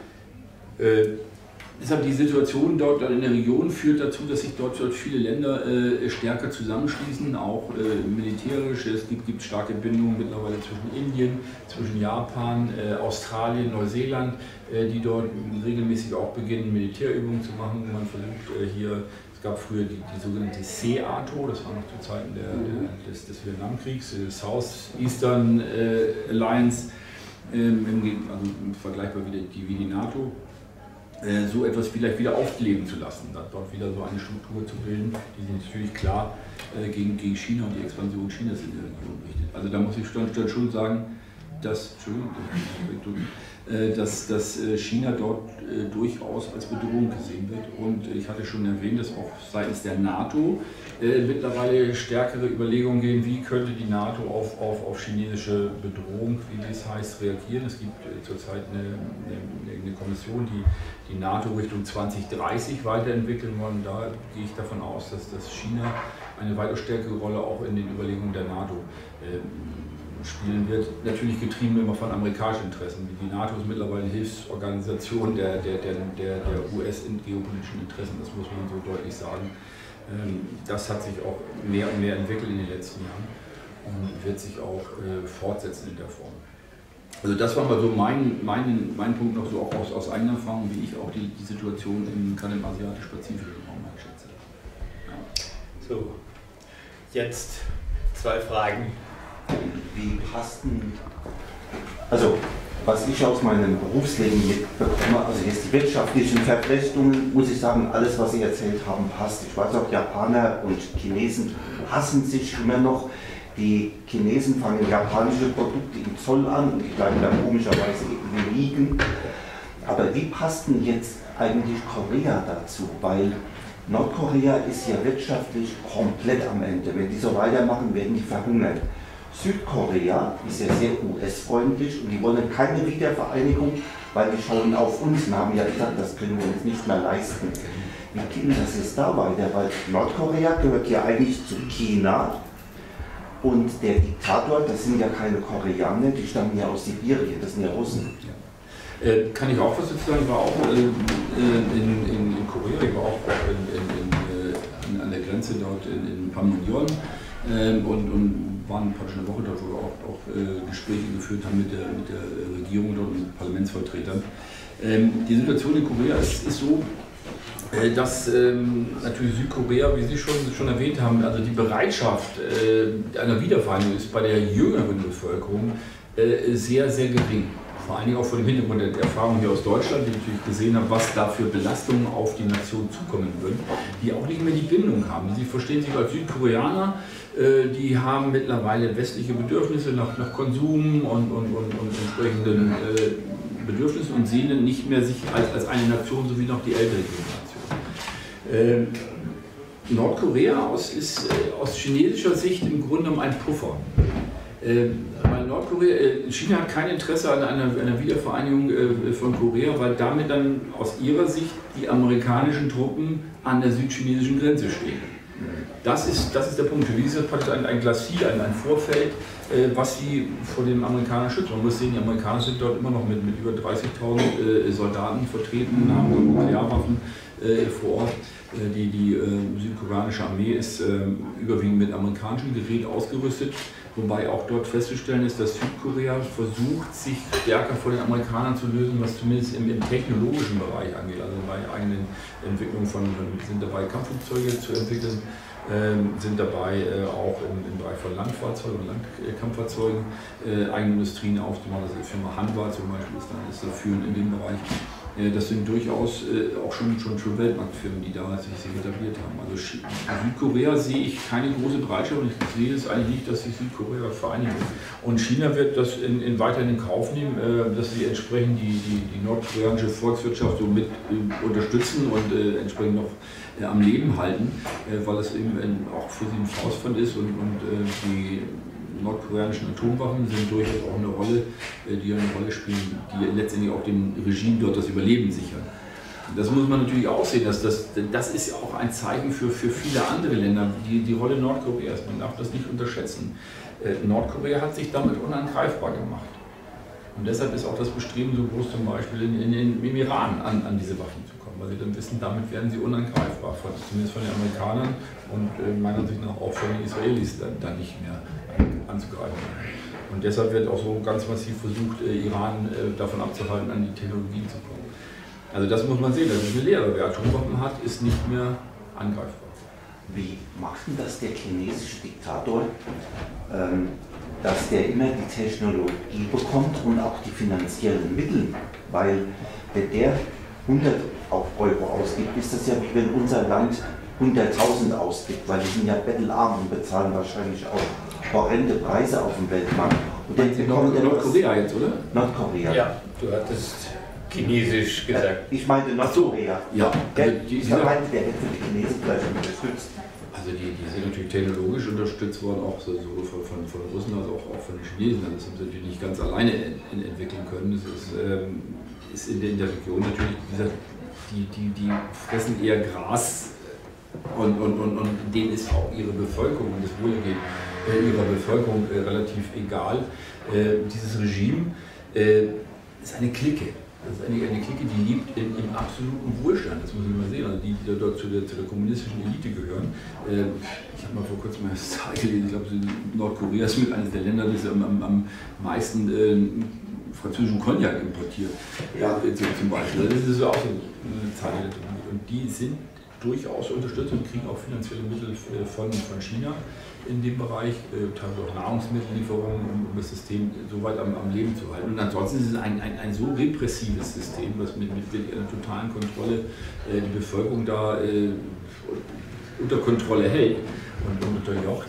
Deshalb die Situation dort in der Region führt dazu, dass sich dort viele Länder stärker zusammenschließen, auch militärisch. Es gibt starke Bindungen mittlerweile zwischen Indien, zwischen Japan, Australien, Neuseeland, die dort regelmäßig auch beginnen, Militärübungen zu machen. Man versucht hier, es gab früher die sogenannte SEATO, das war noch zu Zeiten des Vietnamkriegs, South-Eastern Alliance, also vergleichbar wie die NATO, so etwas vielleicht wieder aufleben zu lassen, dort wieder so eine Struktur zu bilden, die sich natürlich klar gegen China und die Expansion Chinas in der Region richtet. Also da muss ich schon sagen, dass China dort durchaus als Bedrohung gesehen wird. Und ich hatte schon erwähnt, dass auch seitens der NATO mittlerweile stärkere Überlegungen gehen, wie könnte die NATO auf chinesische Bedrohung, wie es heißt, reagieren. Es gibt zurzeit eine Kommission, die NATO Richtung 2030 weiterentwickeln wollen. Da gehe ich davon aus, dass China eine weitaus stärkere Rolle auch in den Überlegungen der NATO spielen wird, natürlich getrieben immer von amerikanischen Interessen. Die NATO ist mittlerweile eine Hilfsorganisation der US in geopolitischen Interessen, das muss man so deutlich sagen. Das hat sich auch mehr und mehr entwickelt in den letzten Jahren und wird sich auch fortsetzen in der Form. Also das war mal so mein Punkt noch so auch aus eigener Erfahrung, wie ich auch die Situation gerade im asiatisch-pazifischen Raum einschätze. Ja. So, jetzt 2 Fragen. Wie passten, also was ich aus meinem Berufsleben bekomme, also jetzt die wirtschaftlichen Verflechtungen, muss ich sagen, alles was Sie erzählt haben passt. Ich weiß auch, Japaner und Chinesen hassen sich immer noch. Die Chinesen fangen japanische Produkte im Zoll an und die bleiben dann komischerweise irgendwie liegen. Aber wie passt denn jetzt eigentlich Korea dazu? Weil Nordkorea ist ja wirtschaftlich komplett am Ende. Wenn die so weitermachen, werden die verhungern. Südkorea ist ja sehr US-freundlich und die wollen keine Wiedervereinigung, weil die schauen auf uns und haben ja gesagt, das können wir uns nicht mehr leisten. Wie geht das jetzt da weiter? Weil Nordkorea gehört ja eigentlich zu China und der Diktator, das sind ja keine Koreaner, die stammen ja aus Sibirien, das sind ja Russen. Kann ich auch was dazu sagen? Ich war auch in Korea, ich war auch an der Grenze dort in Panmunjom und waren praktisch eine Woche dort, wo wir auch Gespräche geführt haben mit der Regierung dort und mit Parlamentsvertretern. Die Situation in Korea ist so, dass natürlich Südkorea, wie Sie schon erwähnt haben, also die Bereitschaft einer Wiedervereinigung ist bei der jüngeren Bevölkerung sehr, sehr gering. Vor allen Dingen auch vor dem Hintergrund der Erfahrung hier aus Deutschland, die natürlich gesehen haben, was da für Belastungen auf die Nation zukommen würden, die auch nicht mehr die Bindung haben. Sie verstehen sich als Südkoreaner, die haben mittlerweile westliche Bedürfnisse nach Konsum und entsprechenden Bedürfnissen und sehen nicht mehr sich als eine Nation, so wie noch die ältere Generation. Nordkorea ist aus chinesischer Sicht im Grunde genommen ein Puffer. China hat kein Interesse an einer Wiedervereinigung von Korea, weil damit dann aus ihrer Sicht die amerikanischen Truppen an der südchinesischen Grenze stehen. Das ist der Punkt. Für die ist das praktisch ein Glacis, ein Vorfeld, was sie vor den Amerikanern schützt. Man muss sehen, die Amerikaner sind dort immer noch mit über 30.000 Soldaten vertreten, haben Nuklearwaffen vor Ort. Die südkoreanische Armee ist überwiegend mit amerikanischem Gerät ausgerüstet, wobei auch dort festzustellen ist, dass Südkorea versucht, sich stärker von den Amerikanern zu lösen, was zumindest im technologischen Bereich angeht. Also bei eigenen Entwicklungen sind dabei Kampfflugzeuge zu entwickeln, sind dabei auch im Bereich von Landfahrzeugen und Landkampffahrzeugen eigene Industrien aufzubauen. Also die Firma Hanwha zum Beispiel ist da führend in dem Bereich. Das sind durchaus auch schon Weltmarktfirmen, die da sich etabliert haben. Also Südkorea sehe ich keine große Bereitschaft und ich sehe es eigentlich nicht, dass sich Südkorea vereinigen wird. Und China wird das weiterhin in Kauf nehmen, dass sie entsprechend die nordkoreanische Volkswirtschaft so mit unterstützen und entsprechend noch am Leben halten, weil es eben auch für sie ein Faustpfand ist und die nordkoreanischen Atomwaffen sind durchaus auch eine Rolle spielen, die letztendlich auch dem Regime dort das Überleben sichern. Das muss man natürlich auch sehen, das ist auch ein Zeichen für viele andere Länder, die Rolle Nordkoreas. Man darf das nicht unterschätzen. Nordkorea hat sich damit unangreifbar gemacht. Und deshalb ist auch das Bestreben so groß, zum Beispiel im Iran an diese Waffen zu kommen, weil sie dann wissen, damit werden sie unangreifbar, zumindest von den Amerikanern und meiner Sicht nach auch von den Israelis dann nicht mehr anzugreifen. Und deshalb wird auch so ganz massiv versucht, Iran davon abzuhalten, an die Technologien zu kommen. Also das muss man sehen, das ist eine Lehre. Wer Atomwaffen hat, ist nicht mehr angreifbar. Wie macht denn das der chinesische Diktator, dass der immer die Technologie bekommt und auch die finanziellen Mittel? Weil wenn der 100 Euro ausgibt, ist das ja wie wenn unser Land 100.000 ausgibt, weil die sind ja bettelarm und bezahlen wahrscheinlich auch horrende Preise auf dem Weltmarkt. Und dann bekommt Nordkorea jetzt, oder? Nordkorea. Ja, du hattest Chinesisch gesagt. Ich meinte Nordkorea. Ja. Der wird für die Chinesen vielleicht unterstützt. Also die sind natürlich technologisch unterstützt worden, auch sowohl von Russen als auch von den Chinesen. Das haben sie natürlich nicht ganz alleine entwickeln können. Das ist in der Region natürlich, wie gesagt, die fressen eher Gras und denen ist auch ihre Bevölkerung und das Wohlergehen ihrer Bevölkerung relativ egal. Dieses Regime ist eine Clique. Das ist eine Clique, die lebt im absoluten Wohlstand, das muss man mal sehen, also die dort zu der kommunistischen Elite gehören. Ich habe mal vor kurzem eine Zahl gelesen, ich glaube, Nordkorea ist mit eines der Länder, das am meisten französischen Cognac importiert, zum Beispiel. Das ist auch so eine Zahl, und die sind durchaus unterstützt und kriegen auch finanzielle Mittel von China in dem Bereich, teilweise auch Nahrungsmittellieferungen, um das System so weit am Leben zu halten. Und ansonsten ist es ein so repressives System, das mit einer totalen Kontrolle die Bevölkerung da unter Kontrolle hält und unterjocht.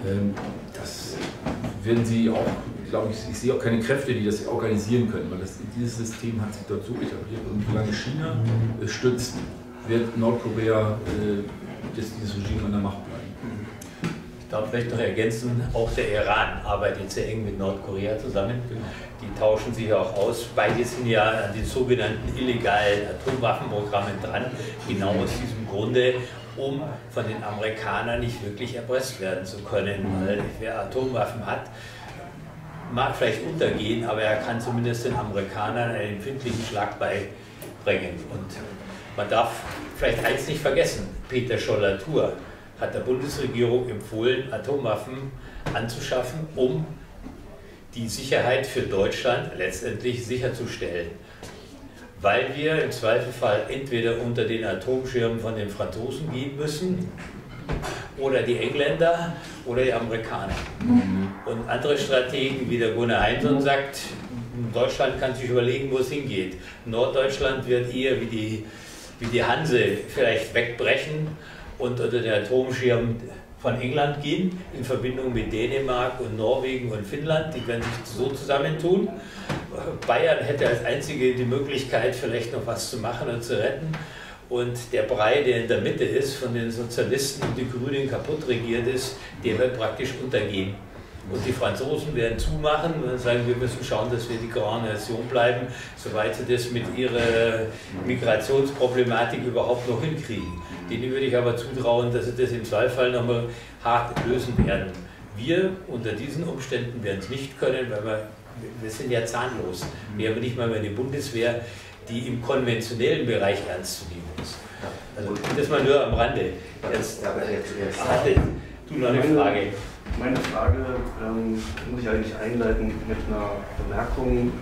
Das werden sie auch, glaube ich sehe auch keine Kräfte, die das organisieren können, weil dieses System hat sich dort so etabliert. Und solange China es stützt, wird Nordkorea dieses Regime an der Macht bleiben. Ich darf vielleicht noch ergänzen, auch der Iran arbeitet sehr eng mit Nordkorea zusammen. Die tauschen sich auch aus. Beide sind ja an den sogenannten illegalen Atomwaffenprogrammen dran, genau aus diesem Grunde, um von den Amerikanern nicht wirklich erpresst werden zu können. Weil wer Atomwaffen hat, mag vielleicht untergehen, aber er kann zumindest den Amerikanern einen empfindlichen Schlag beibringen. Und man darf vielleicht eins nicht vergessen, Peter Scholl-Latour hat der Bundesregierung empfohlen, Atomwaffen anzuschaffen, um die Sicherheit für Deutschland letztendlich sicherzustellen. Weil wir im Zweifelfall entweder unter den Atomschirm von den Franzosen gehen müssen, oder die Engländer oder die Amerikaner. Und andere Strategen, wie der Gunnar Heinsohn sagt, Deutschland kann sich überlegen, wo es hingeht. Norddeutschland wird eher wie die Hanse vielleicht wegbrechen und unter den Atomschirm von England gehen, in Verbindung mit Dänemark und Norwegen und Finnland. Die werden sich so zusammentun. Bayern hätte als einzige die Möglichkeit, vielleicht noch was zu machen und zu retten. Und der Brei, der in der Mitte ist, von den Sozialisten und die Grünen kaputt regiert ist, der wird praktisch untergehen. Und die Franzosen werden zumachen und sagen, wir müssen schauen, dass wir die Grande Nation bleiben, soweit sie das mit ihrer Migrationsproblematik überhaupt noch hinkriegen. Denen würde ich aber zutrauen, dass sie das im Zweifel nochmal hart lösen werden. Wir unter diesen Umständen werden es nicht können, weil wir sind ja zahnlos. Wir haben nicht mal mehr eine Bundeswehr, die im konventionellen Bereich ernst zu nehmen ist. Also das mal nur am Rande. Jetzt hatte du noch eine Frage. Meine Frage muss ich eigentlich einleiten mit einer Bemerkung,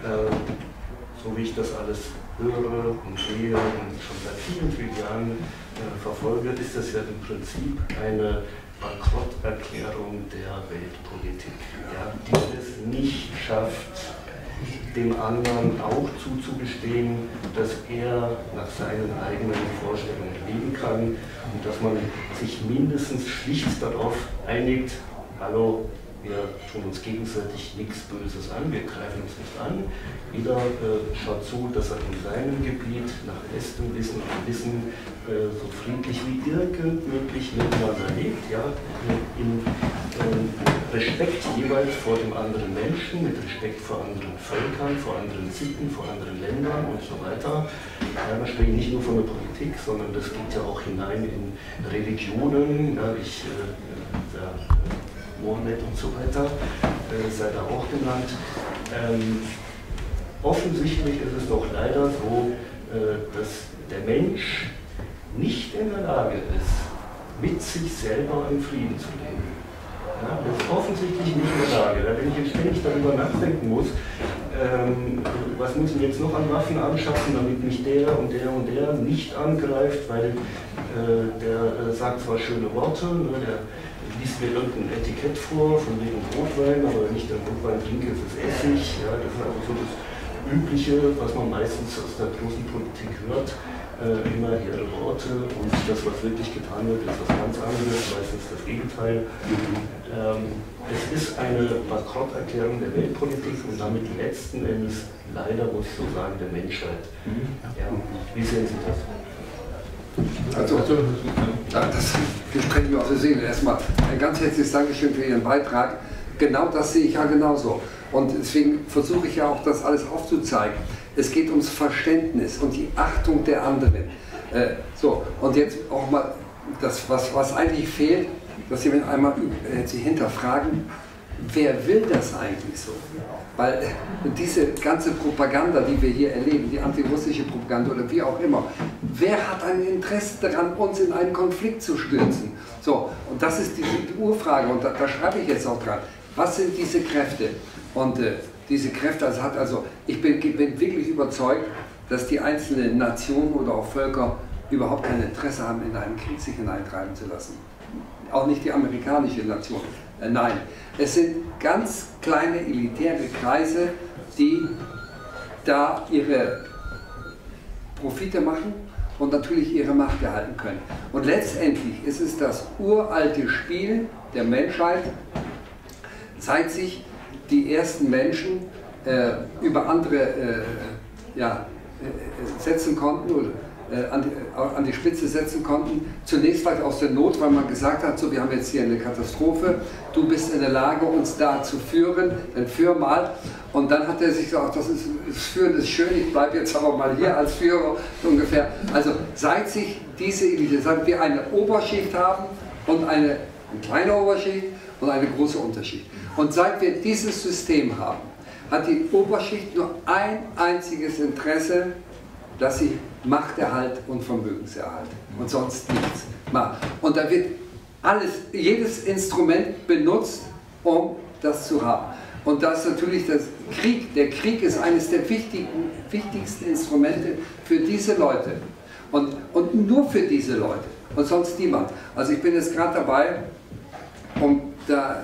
so wie ich das alles höre und sehe und schon seit vielen, vielen Jahren verfolge, ist das ja im Prinzip eine Bankrotterklärung der Weltpolitik, ja, die es nicht schafft, dem anderen auch zuzugestehen, dass er nach seinen eigenen Vorstellungen leben kann und dass man sich mindestens schlicht darauf einigt, hallo, wir tun uns gegenseitig nichts Böses an, wir greifen uns nicht an. Jeder schaut zu, dass er in seinem Gebiet nach bestem Wissen und Wissen so friedlich wie irgend möglich miteinander lebt, ja, in Respekt jeweils vor dem anderen Menschen, mit Respekt vor anderen Völkern, vor anderen Sitten, vor anderen Ländern und so weiter. Ja, da spreche ich nicht nur von der Politik, sondern das geht ja auch hinein in Religionen. Ja, Mohammed und so weiter, sei da auch genannt. Offensichtlich ist es doch leider so, dass der Mensch nicht in der Lage ist, mit sich selber im Frieden zu leben. Ja, das ist offensichtlich nicht in der Lage. Wenn ich jetzt ständig darüber nachdenken muss, was muss ich jetzt noch an Waffen anschaffen, damit mich der und der und der nicht angreift, weil der sagt zwar schöne Worte, ne, der liest mir irgendein Etikett vor, von wegen Rotwein, aber wenn ich den Rotwein trinke, ist es Essig. Ja, das ist also so das Übliche, was man meistens aus der großen Politik hört. Immer ihre Worte und das, was wirklich getan wird, ist was ganz anderes, meistens das Gegenteil. Es ist eine Bankrotterklärung der Weltpolitik und damit letzten Endes, leider muss ich so sagen, der Menschheit. Ja, wie sehen Sie das? Also, das sprechen wir aus der Seele. Erstmal ein ganz herzliches Dankeschön für Ihren Beitrag. Genau das sehe ich ja genauso. Und deswegen versuche ich ja auch, das alles aufzuzeigen. Es geht ums Verständnis und die Achtung der anderen. So, und jetzt auch mal das, was eigentlich fehlt, dass Sie einmal Sie hinterfragen, wer will das eigentlich so? Weil diese ganze Propaganda, die wir hier erleben, die antirussische Propaganda oder wie auch immer, wer hat ein Interesse daran, uns in einen Konflikt zu stürzen? So, und das ist die Urfrage und da schreibe ich jetzt auch dran. Was sind diese Kräfte? Und diese Kräfte, ich bin wirklich überzeugt, dass die einzelnen Nationen oder auch Völker überhaupt kein Interesse haben, in einen Krieg sich hineintreiben zu lassen. Auch nicht die amerikanische Nation. Nein, es sind ganz kleine elitäre Kreise, die da ihre Profite machen und natürlich ihre Macht erhalten können. Und letztendlich ist es das uralte Spiel der Menschheit, seit sich die ersten Menschen über andere setzen konnten oder an die Spitze setzen konnten. Zunächst vielleicht aus der Not, weil man gesagt hat, so, wir haben jetzt hier eine Katastrophe, du bist in der Lage, uns da zu führen, dann führ mal. Und dann hat er sich gesagt, das Führen ist schön, ich bleibe jetzt aber mal hier als Führer ungefähr. Also seit sich diese Elite, seit wir eine Oberschicht haben und eine kleine Oberschicht und eine große Unterschicht. Und seit wir dieses System haben, hat die Oberschicht nur ein einziges Interesse, dass sie Machterhalt und Vermögenserhalt und sonst nichts macht. Und da wird jedes Instrument benutzt, um das zu haben. Und das ist natürlich der Krieg ist eines der wichtigsten Instrumente für diese Leute. Und nur für diese Leute und sonst niemand. Also ich bin jetzt gerade dabei, um da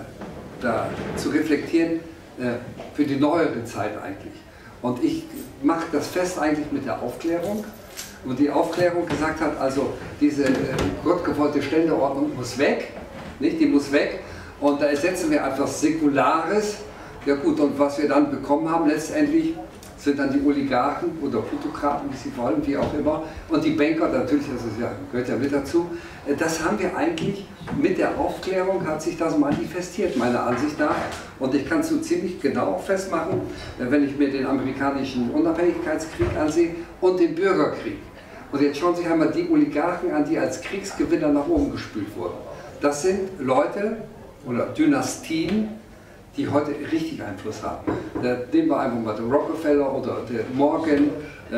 zu reflektieren für die neuere Zeit eigentlich. Und ich mache das fest eigentlich mit der Aufklärung. Und die Aufklärung gesagt hat, also diese gottgewollte Ständeordnung muss weg, nicht? Die muss weg. Und da ersetzen wir etwas Säkulares. Ja gut, und was wir dann bekommen haben letztendlich, sind dann die Oligarchen oder Plutokraten, wie sie wollen, wie auch immer. Und die Banker, natürlich, das gehört ja mit dazu. Das haben wir eigentlich mit der Aufklärung, hat sich das manifestiert, meiner Ansicht nach. Und ich kann es so ziemlich genau festmachen, wenn ich mir den amerikanischen Unabhängigkeitskrieg ansehe und den Bürgerkrieg. Und jetzt schauen Sie sich einmal die Oligarchen an, die als Kriegsgewinner nach oben gespült wurden. Das sind Leute oder Dynastien, die heute richtig Einfluss haben. Nehmen wir einfach mal den Rockefeller oder den Morgan,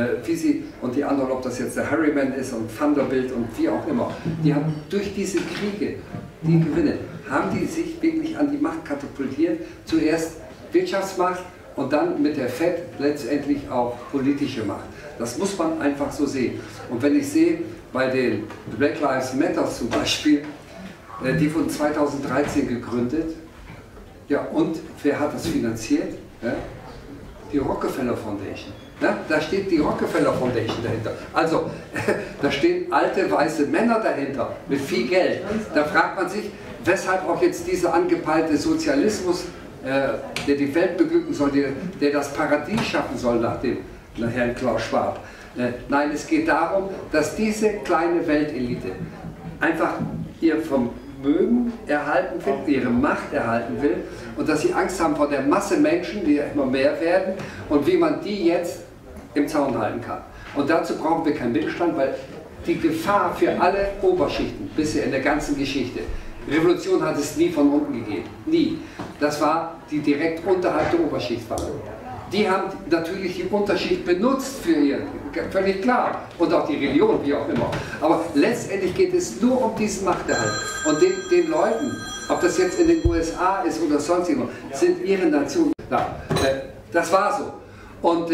und die anderen, ob das jetzt der Harriman ist und Vanderbilt und wie auch immer. Die haben durch diese Kriege, die Gewinne, haben die sich wirklich an die Macht katapultiert. Zuerst Wirtschaftsmacht und dann mit der FED letztendlich auch politische Macht. Das muss man einfach so sehen. Und wenn ich sehe, bei den Black Lives Matter zum Beispiel, die wurden 2013 gegründet. Ja, und wer hat das finanziert? Ja? Die Rockefeller Foundation. Ja? Da steht die Rockefeller Foundation dahinter. Also, da stehen alte weiße Männer dahinter mit viel Geld. Da fragt man sich, weshalb auch jetzt dieser angepeilte Sozialismus, der die Welt beglücken soll, der das Paradies schaffen soll nach Herrn Klaus Schwab. Nein, es geht darum, dass diese kleine Weltelite einfach ihr Vermögen erhalten will, ihre Macht erhalten will und dass sie Angst haben vor der Masse Menschen, die ja immer mehr werden und wie man die jetzt im Zaun halten kann. Und dazu brauchen wir keinen Mittelstand, weil die Gefahr für alle Oberschichten bisher in der ganzen Geschichte, Revolution hat es nie von unten gegeben, nie. Das war die direkt unterhalb der Oberschicht waren. Die haben natürlich die Unterschicht benutzt für ihr, völlig klar, und auch die Religion, wie auch immer. Aber letztendlich geht es nur um diesen Machterhalt. Und den Leuten, ob das jetzt in den USA ist oder sonst irgendwo, sind ihre Nationen da. Das war so. Und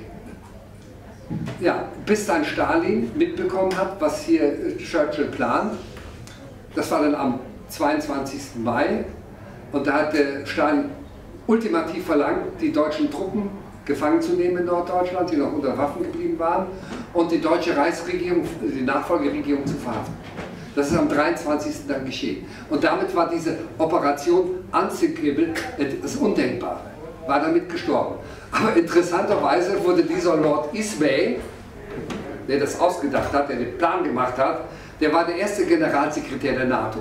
ja, bis dann Stalin mitbekommen hat, was hier Churchill plant, das war dann am 22. Mai, und da hat Stalin ultimativ verlangt, die deutschen Truppen gefangen zu nehmen in Norddeutschland, die noch unter Waffen geblieben waren, und die deutsche Reichsregierung, die Nachfolgeregierung zu verhaften. Das ist am 23. dann geschehen. Und damit war diese Operation Anzigkribbel, das Undenkbare, war damit gestorben. Aber interessanterweise wurde dieser Lord Ismay, der das ausgedacht hat, der den Plan gemacht hat, der war der erste Generalsekretär der NATO.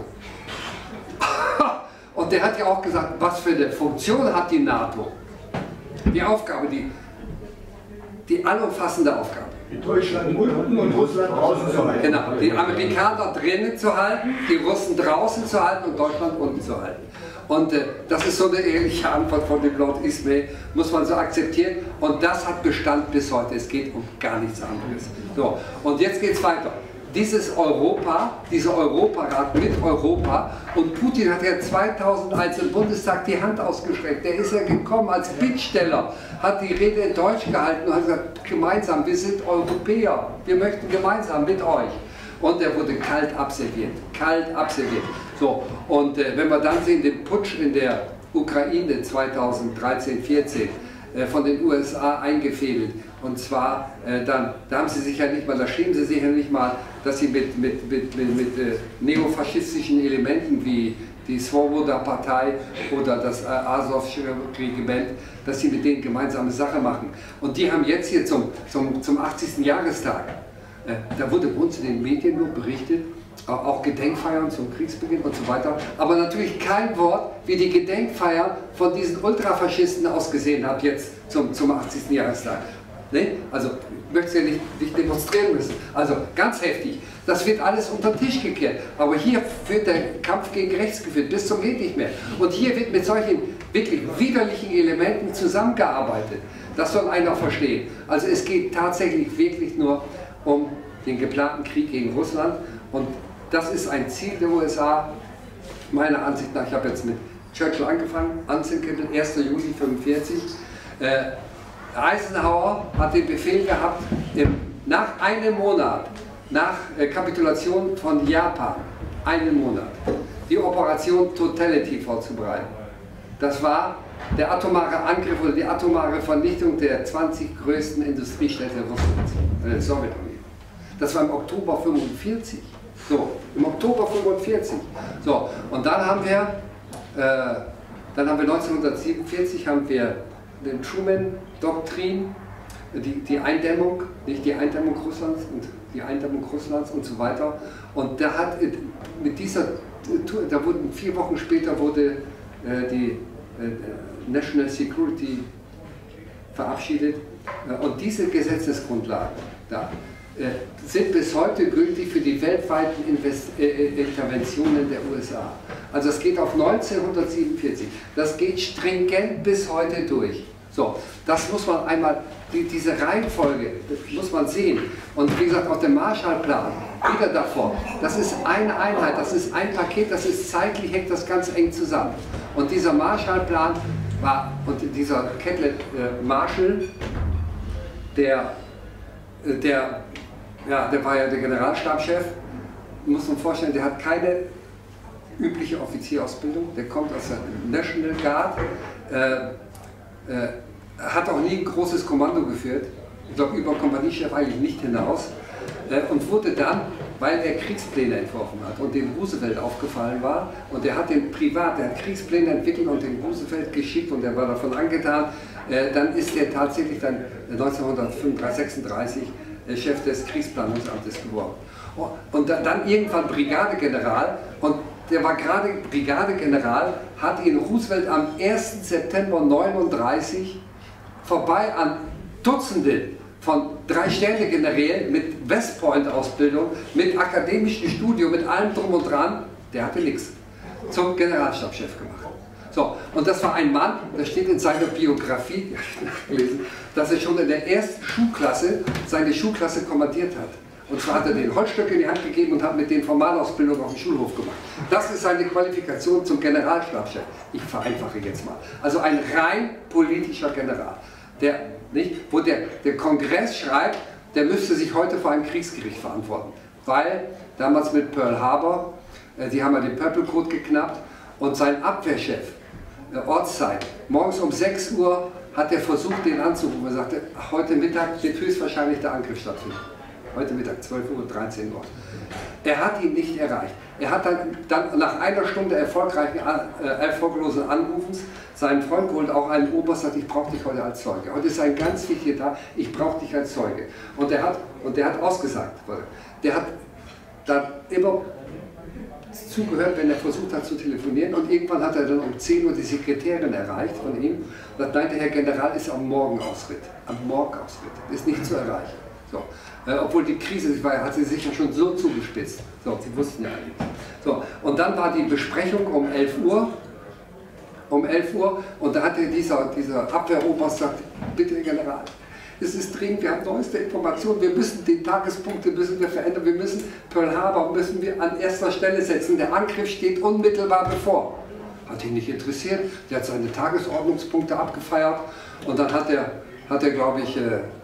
Und der hat ja auch gesagt, was für eine Funktion hat die NATO? Die Aufgabe, die allumfassende Aufgabe. Die Deutschland unten und Russland draußen zu halten. Genau, die Amerikaner drinnen zu halten, die Russen draußen zu halten und Deutschland unten zu halten. Und das ist so eine ehrliche Antwort von dem Lord Ismay, muss man so akzeptieren. Und das hat Bestand bis heute. Es geht um gar nichts anderes. So, und jetzt geht es weiter. Dieses Europa, dieser Europarat mit Europa, und Putin hat ja 2001 im Bundestag die Hand ausgestreckt. Der ist ja gekommen als Bittsteller, hat die Rede in Deutsch gehalten und hat gesagt, gemeinsam, wir sind Europäer, wir möchten gemeinsam mit euch. Und er wurde kalt abserviert, kalt abserviert. So, und wenn wir dann sehen, den Putsch in der Ukraine 2013-14 von den USA eingefädelt, und zwar da haben sie sich ja nicht mal, da schämen sie sich ja nicht mal, dass sie mit neofaschistischen Elementen wie die Swoboda-Partei oder das Asowsche Regiment, dass sie mit denen gemeinsame Sache machen. Und die haben jetzt hier zum 80. Jahrestag, da wurde bei uns in den Medien nur berichtet, auch Gedenkfeiern zum Kriegsbeginn und so weiter, aber natürlich kein Wort, wie die Gedenkfeier von diesen Ultrafaschisten ausgesehen hat jetzt zum 80. Jahrestag. Ne? Also, ich möchte es ja nicht demonstrieren müssen. Also, ganz heftig. Das wird alles unter den Tisch gekehrt. Aber hier wird der Kampf gegen rechts geführt, bis zum geht nicht mehr. Und hier wird mit solchen wirklich widerlichen Elementen zusammengearbeitet. Das soll einer verstehen. Also, es geht tatsächlich wirklich nur um den geplanten Krieg gegen Russland. Und das ist ein Ziel der USA, meiner Ansicht nach, ich habe jetzt mit Churchill angefangen, Anzeinkittel, 1. Juli 1945. Eisenhower hat den Befehl gehabt, nach einem Monat, nach Kapitulation von Japan, einen Monat, die Operation Totality vorzubereiten. Das war der atomare Angriff oder die atomare Vernichtung der 20 größten Industriestädte Russlands, der Sowjetunion. Das war im Oktober 1945. So, im Oktober 1945. So, und dann haben wir 1947 haben wir den Truman-Doktrin, die Eindämmung, nicht die Eindämmung Russlands und die Eindämmung Russlands und so weiter. Und da hat mit dieser Tour, da wurden 4 Wochen später wurde die National Security verabschiedet. Und diese Gesetzesgrundlagen da sind bis heute gültig für die weltweiten Interventionen der USA. Also es geht auf 1947. Das geht stringent bis heute durch. So, das muss man einmal, diese Reihenfolge, das muss man sehen. Und wie gesagt, auch der Marshallplan, wieder davor, das ist eine Einheit, das ist ein Paket, das ist zeitlich, hängt das ganz eng zusammen. Und dieser Marshallplan war, und dieser Catlett Marshall, der war ja der Generalstabschef, muss man vorstellen, der hat keine übliche Offizierausbildung, der kommt aus der National Guard, hat auch nie ein großes Kommando geführt, ich glaube über Kompaniechef eigentlich nicht hinaus, und wurde dann, weil er Kriegspläne entworfen hat und dem Roosevelt aufgefallen war, und der hat Kriegspläne entwickelt und den Roosevelt geschickt und er war davon angetan, dann ist er tatsächlich dann 1936 Chef des Kriegsplanungsamtes geworden. Und dann irgendwann Brigadegeneral, und der war gerade Brigadegeneral, hat ihn Roosevelt am 1. September 1939 vorbei an Dutzende von 3-Sterne-Generälen mit West Point-Ausbildung, mit akademischem Studium, mit allem drum und dran, der hatte nichts, zum Generalstabschef gemacht. So, und das war ein Mann, das steht in seiner Biografie, gelesen, dass er schon in der ersten Schulklasse seine Schulklasse kommandiert hat. Und zwar hat er den Holzstöcke in die Hand gegeben und hat mit den Formalausbildung auf dem Schulhof gemacht. Das ist seine Qualifikation zum Generalstabschef. Ich vereinfache jetzt mal. Also ein rein politischer General, wo der Kongress schreibt, der müsste sich heute vor einem Kriegsgericht verantworten. Weil damals mit Pearl Harbor, die haben ja den Purple Code geknappt, und sein Abwehrchef, Ortszeit, morgens um 6 Uhr hat er versucht, den anzurufen. Er sagte, heute Mittag wird höchstwahrscheinlich der Angriff stattfinden. Heute Mittag, 12 Uhr, 13 Uhr. Er hat ihn nicht erreicht. Er hat dann nach einer Stunde erfolglosen Anrufens seinen Freund geholt, auch einen Oberst, sagt, ich brauche dich heute als Zeuge. Heute ist ein ganz wichtiger Tag, ich brauche dich als Zeuge. Und der hat ausgesagt. Der hat dann immer zugehört, wenn er versucht hat zu telefonieren, und irgendwann hat er dann um 10 Uhr die Sekretärin erreicht von ihm und sagt, nein, der Herr General ist am Morgenausritt, ist nicht zu erreichen. So. Obwohl die Krise hat sie sich ja schon so zugespitzt. So, sie wussten ja eigentlich. So, und dann war die Besprechung um 11 Uhr. Und da hat dieser Abwehroberst gesagt, bitte Herr General, es ist dringend, wir haben neueste Informationen, wir müssen die Tagespunkte verändern, wir müssen Pearl Harbor an erster Stelle setzen, der Angriff steht unmittelbar bevor. Hat ihn nicht interessiert, der hat seine Tagesordnungspunkte abgefeiert, und dann hat er glaube ich,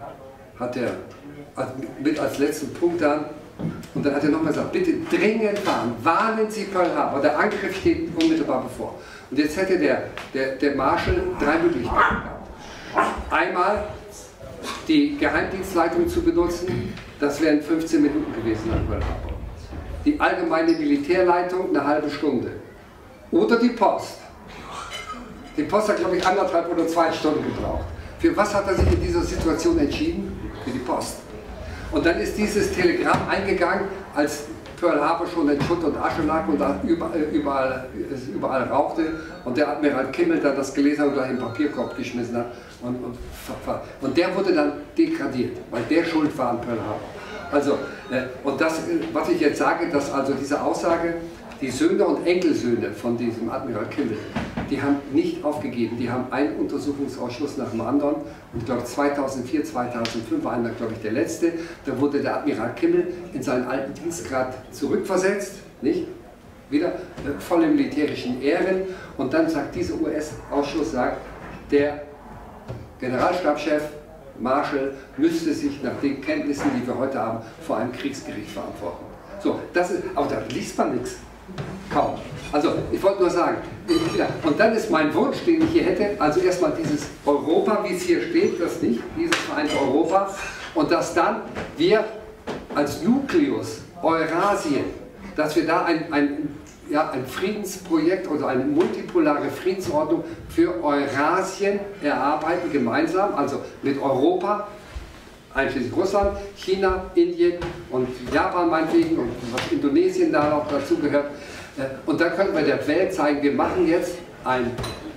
mit als letzten Punkt dann, und dann hat er nochmal gesagt, bitte dringend fahren, warnen Sie Pearl Harbor, der Angriff steht unmittelbar bevor. Und jetzt hätte der Marshall 3 Möglichkeiten gehabt. Einmal die Geheimdienstleitung zu benutzen, das wären 15 Minuten gewesen an Pearl Harbor. Die allgemeine Militärleitung eine halbe Stunde. Oder die Post. Die Post hat, glaube ich, 1,5 oder 2 Stunden gebraucht. Für was hat er sich in dieser Situation entschieden? Für die Post. Und dann ist dieses Telegramm eingegangen, als Pearl Harbor schon in Schutt und Asche lag und da überall rauchte, und der Admiral Kimmel dann das gelesen hat und gleich in den Papierkorb geschmissen hat. Und der wurde dann degradiert, weil der schuld war an Pearl Harbor. Also, und das, was ich jetzt sage, dass also diese Aussage, die Söhne und Enkelsöhne von diesem Admiral Kimmel, die haben nicht aufgegeben, die haben einen Untersuchungsausschuss nach dem anderen, und ich glaube 2004, 2005 war einer, glaube ich, der letzte, da wurde der Admiral Kimmel in seinen alten Dienstgrad zurückversetzt, nicht? wieder volle militärischen Ehren. Und dann sagt dieser US-Ausschuss, der Generalstabschef Marshall müsste sich nach den Kenntnissen, die wir heute haben, vor einem Kriegsgericht verantworten. So, das ist, aber da liest man nichts. Kaum. Also, ich wollte nur sagen, und dann ist mein Wunsch, den ich hier hätte, also erstmal dieses Europa, wie es hier steht, das nicht, dieses vereinte Europa, und dass dann wir als Nukleus Eurasien, dass wir da ein Friedensprojekt oder eine multipolare Friedensordnung für Eurasien erarbeiten, gemeinsam, also mit Europa, einschließlich Russland, China, Indien und Japan meinetwegen und was Indonesien da noch dazu gehört. Und dann können wir der Welt zeigen, wir machen jetzt ein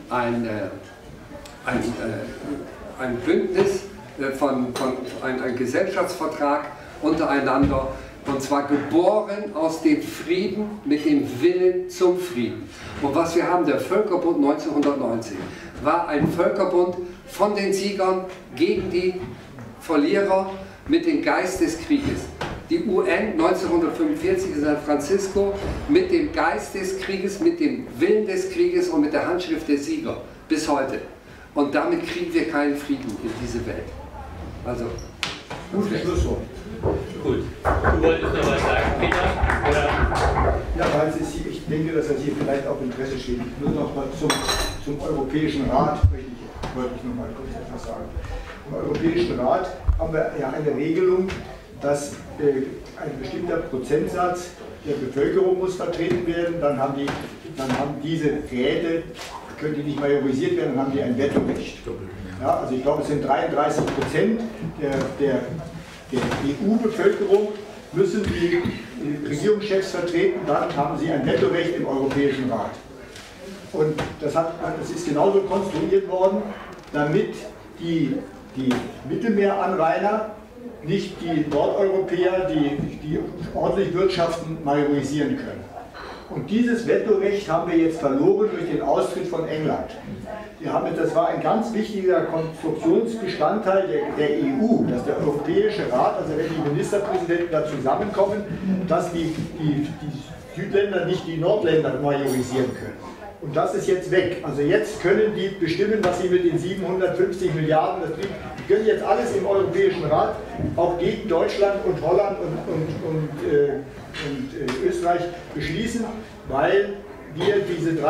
Bündnis, ein Gesellschaftsvertrag untereinander, und zwar geboren aus dem Frieden mit dem Willen zum Frieden. Und was wir haben, der Völkerbund 1919, war ein Völkerbund von den Siegern gegen die Verlierer mit dem Geist des Krieges. Die UN 1945 in San Francisco mit dem Geist des Krieges, mit dem Willen des Krieges und mit der Handschrift der Sieger bis heute. Und damit kriegen wir keinen Frieden in diese Welt. Also, gutes Schlusswort. Gut. Du wolltest noch was sagen, Peter? Oder? Ja, weil ich denke, dass das hier vielleicht auch Interesse steht. Nur noch mal zum Europäischen Rat wollte ich noch mal kurz etwas sagen. Im Europäischen Rat haben wir ja eine Regelung, dass ein bestimmter Prozentsatz der Bevölkerung muss vertreten werden. Dann haben diese Räte, können die nicht majorisiert werden, dann haben die ein Vetorecht. Ja, also ich glaube, es sind 33% der EU-Bevölkerung müssen die Regierungschefs vertreten, dann haben sie ein Vetorecht im Europäischen Rat. Und das ist genauso konstruiert worden, damit die Mittelmeeranrainer nicht die Nordeuropäer, die ordentlich wirtschaften, majorisieren können. Und dieses Vetorecht haben wir jetzt verloren durch den Austritt von England. Das war ein ganz wichtiger Konstruktionsbestandteil der EU, dass der Europäische Rat, also wenn die Ministerpräsidenten da zusammenkommen, dass die Südländer nicht die Nordländer majorisieren können. Und das ist jetzt weg. Also jetzt können die bestimmen, was sie mit den 750 Milliarden, die können jetzt alles im Europäischen Rat, auch gegen Deutschland und Holland und Österreich beschließen, weil wir diese 33%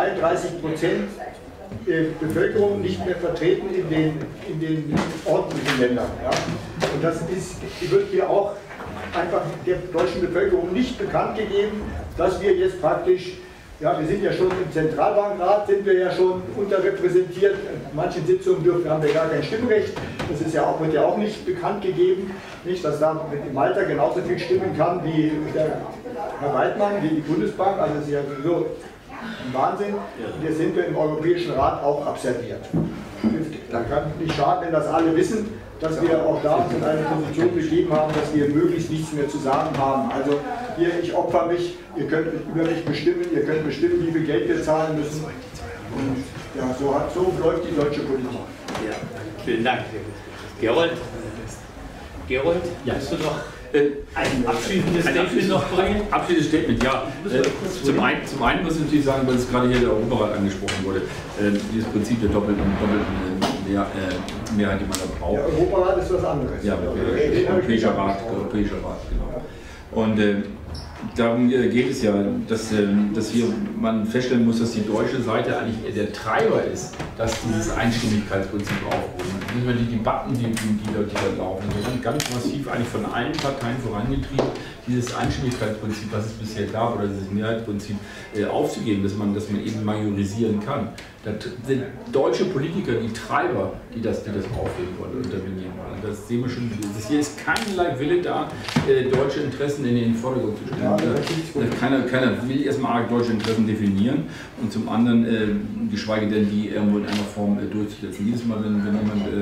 Bevölkerung nicht mehr vertreten in den ordentlichen Ländern. Ja? Und das wird hier auch einfach der deutschen Bevölkerung nicht bekannt gegeben, dass wir jetzt praktisch, ja, wir sind ja schon im Zentralbankrat, sind wir ja schon unterrepräsentiert. In manchen Sitzungen haben wir gar kein Stimmrecht. Das wird ja auch nicht bekannt gegeben, nicht, dass da in Malta genauso viel stimmen kann wie der Herr Weidmann, wie die Bundesbank. Also das ist ja sowieso ein Wahnsinn. Und hier sind wir im Europäischen Rat auch abserviert. Da kann nicht schaden, wenn das alle wissen, dass wir auch da uns in eine Position begeben haben, dass wir möglichst nichts mehr zu sagen haben. Also hier, ich opfer mich, ihr könnt über mich bestimmen, ihr könnt bestimmen, wie viel Geld wir zahlen müssen. Und ja, so läuft die deutsche Politik. Ja, vielen Dank. Gerold, hast du noch ein abschließendes Statement noch bringen? Abschließendes Statement, ja. Zum einen muss ich natürlich sagen, weil es gerade hier der Europarat angesprochen wurde, dieses Prinzip der doppelten Mehrheit, die man da braucht. Der Europarat ist was anderes. Ja, der Europäische Rat, genau. Und darum geht es ja, dass hier man feststellen muss, dass die deutsche Seite eigentlich der Treiber ist, dass dieses Einstimmigkeitsprinzip aufrufen. Nicht mehr die Debatten, die da laufen, sondern ganz massiv eigentlich von allen Parteien vorangetrieben, dieses Einstimmigkeitsprinzip, was es bisher gab, oder dieses Mehrheitsprinzip aufzugeben, dass man eben majorisieren kann. Das sind deutsche Politiker, die Treiber, die das aufheben wollen und intervenieren wollen. Das sehen wir schon. Hier ist keinerlei Wille da, deutsche Interessen in den Vordergrund zu stellen. Ja, keiner will erstmal deutsche Interessen definieren und zum anderen, geschweige denn die irgendwo in einer Form durchzusetzen. Jedes Mal, wenn jemand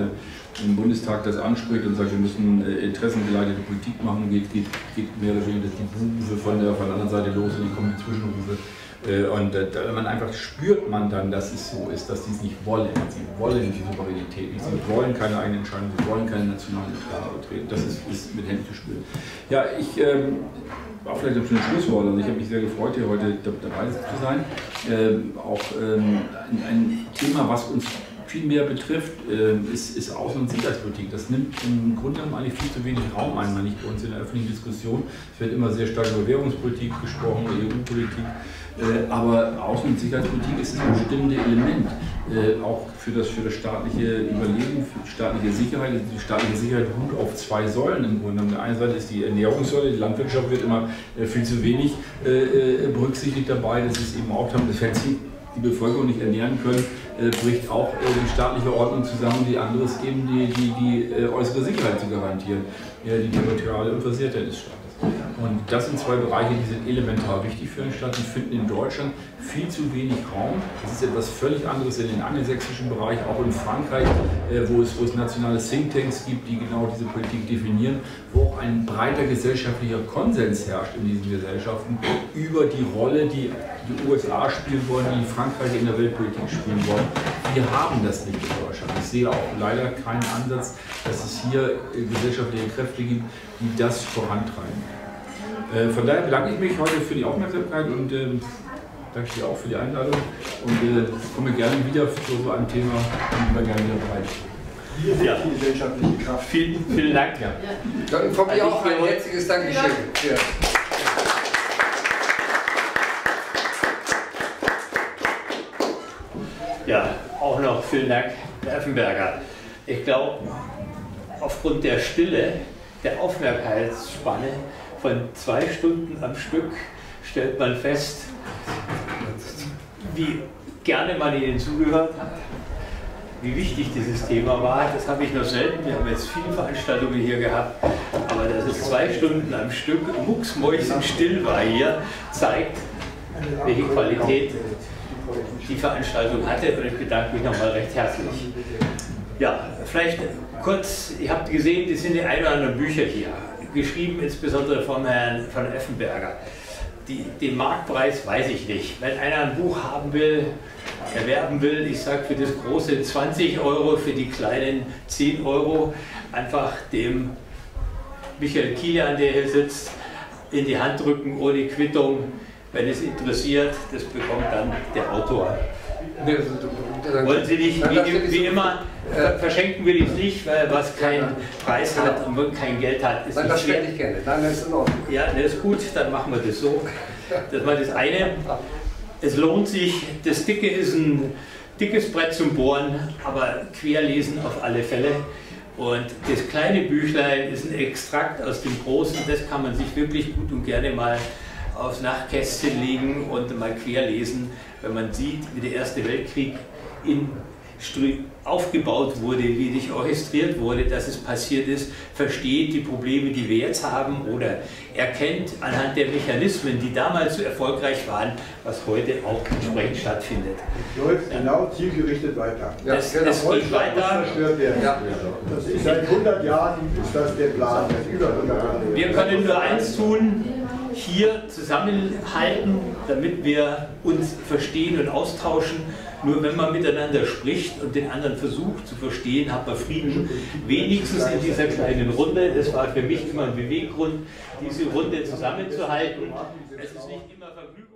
im Bundestag das anspricht und sagt, wir müssen interessengeleitete Politik machen, geht mehr oder weniger die Buhrufe von der anderen Seite los und dann kommen die Zwischenrufe. Und man einfach spürt man dann, dass es so ist, dass die es nicht wollen. Sie wollen die Souveränität nicht, sie wollen keine eigene Entscheidung, sie wollen keine nationalen Staaten vertreten. Das ist mit Händen zu spüren. Ja, ich war vielleicht ein schönes Schlusswort. Also ich habe mich sehr gefreut, hier heute dabei zu sein. Auch ein Thema, was uns viel mehr betrifft, ist Außen- und Sicherheitspolitik. Das nimmt im Grunde genommen eigentlich viel zu wenig Raum ein, nicht bei uns in der öffentlichen Diskussion. Es wird immer sehr stark über Währungspolitik gesprochen, EU-Politik. Aber Außen- und Sicherheitspolitik ist ein bestimmtes Element, auch für das staatliche Überleben, für die staatliche Sicherheit. Die staatliche Sicherheit ruht auf zwei Säulen im Grunde. Auf der einen Seite ist die Ernährungssäule, die Landwirtschaft wird immer viel zu wenig berücksichtigt dabei. Das ist eben auch, dass wenn Sie die Bevölkerung nicht ernähren können, bricht auch die staatliche Ordnung zusammen. Die andere ist eben die äußere Sicherheit zu garantieren, die territoriale Unversehrtheit des Staates. Und das sind zwei Bereiche, die sind elementar wichtig für einen Staat. Die finden in Deutschland viel zu wenig Raum. Das ist etwas völlig anderes in den angelsächsischen Bereich, auch in Frankreich, wo es nationale Thinktanks gibt, die genau diese Politik definieren, wo auch ein breiter gesellschaftlicher Konsens herrscht in diesen Gesellschaften über die Rolle, die die USA spielen wollen, die Frankreich in der Weltpolitik spielen wollen. Wir haben das nicht in Deutschland. Ich sehe auch leider keinen Ansatz, dass es hier gesellschaftliche Kräfte gibt, die das vorantreiben. Von daher bedanke ich mich heute für die Aufmerksamkeit und danke dir auch für die Einladung und komme gerne wieder zu so einem Thema und immer gerne wieder bereit. Hier sind die gesellschaftliche Kraft. Vielen Dank. Ja. Dann von mir auch ein herzliches Dankeschön. Ja. Ja, auch noch vielen Dank, Herr Effenberger. Ich glaube, aufgrund der Stille, der Aufmerksamkeitsspanne von 2 Stunden am Stück stellt man fest, wie gerne man Ihnen zugehört hat, wie wichtig dieses Thema war. Das habe ich noch selten. Wir haben jetzt viele Veranstaltungen hier gehabt, aber dass es 2 Stunden am Stück mucksmäuschenstill war hier, zeigt, welche Qualität die Veranstaltung hatte, und ich bedanke mich nochmal recht herzlich. Ja, vielleicht kurz, ihr habt gesehen, das sind die ein oder anderen Bücher hier, geschrieben insbesondere vom Herrn von Effenberger. Den Marktpreis weiß ich nicht. Wenn einer ein Buch haben will, erwerben will, ich sage für das große 20 €, für die kleinen 10 €, einfach dem Michael Kilian, der hier sitzt, in die Hand drücken ohne Quittung. Wenn es interessiert, das bekommt dann der Autor. Wollen Sie nicht, wie immer, verschenken wir dies nicht, weil was keinen Preis hat und kein Geld hat, ist nicht nicht das wert. Ich gerne. Nein, das ist in Ordnung. Ja, das ist gut, dann machen wir das so. Das war das eine. Es lohnt sich, das Dicke ist ein dickes Brett zum Bohren, aber querlesen auf alle Fälle. Und das kleine Büchlein ist ein Extrakt aus dem Großen, das kann man sich wirklich gut und gerne mal aufs Nachtkästchen legen und mal querlesen, wenn man sieht, wie der Erste Weltkrieg aufgebaut wurde, wie nicht orchestriert wurde, dass es passiert ist, versteht die Probleme, die wir jetzt haben, oder erkennt anhand der Mechanismen, die damals so erfolgreich waren, was heute auch entsprechend stattfindet. Läuft genau zielgerichtet weiter. Ja, Es geht weiter. Ja. Das ist seit 100 Jahren ist das der Plan, seit über 100 Jahren. Wir können nur eins tun, hier zusammenhalten, damit wir uns verstehen und austauschen. Nur wenn man miteinander spricht und den anderen versucht zu verstehen, hat man Frieden. Wenigstens in dieser kleinen Runde. Das war für mich immer ein Beweggrund, diese Runde zusammenzuhalten. Es ist nicht immer vergnüglich.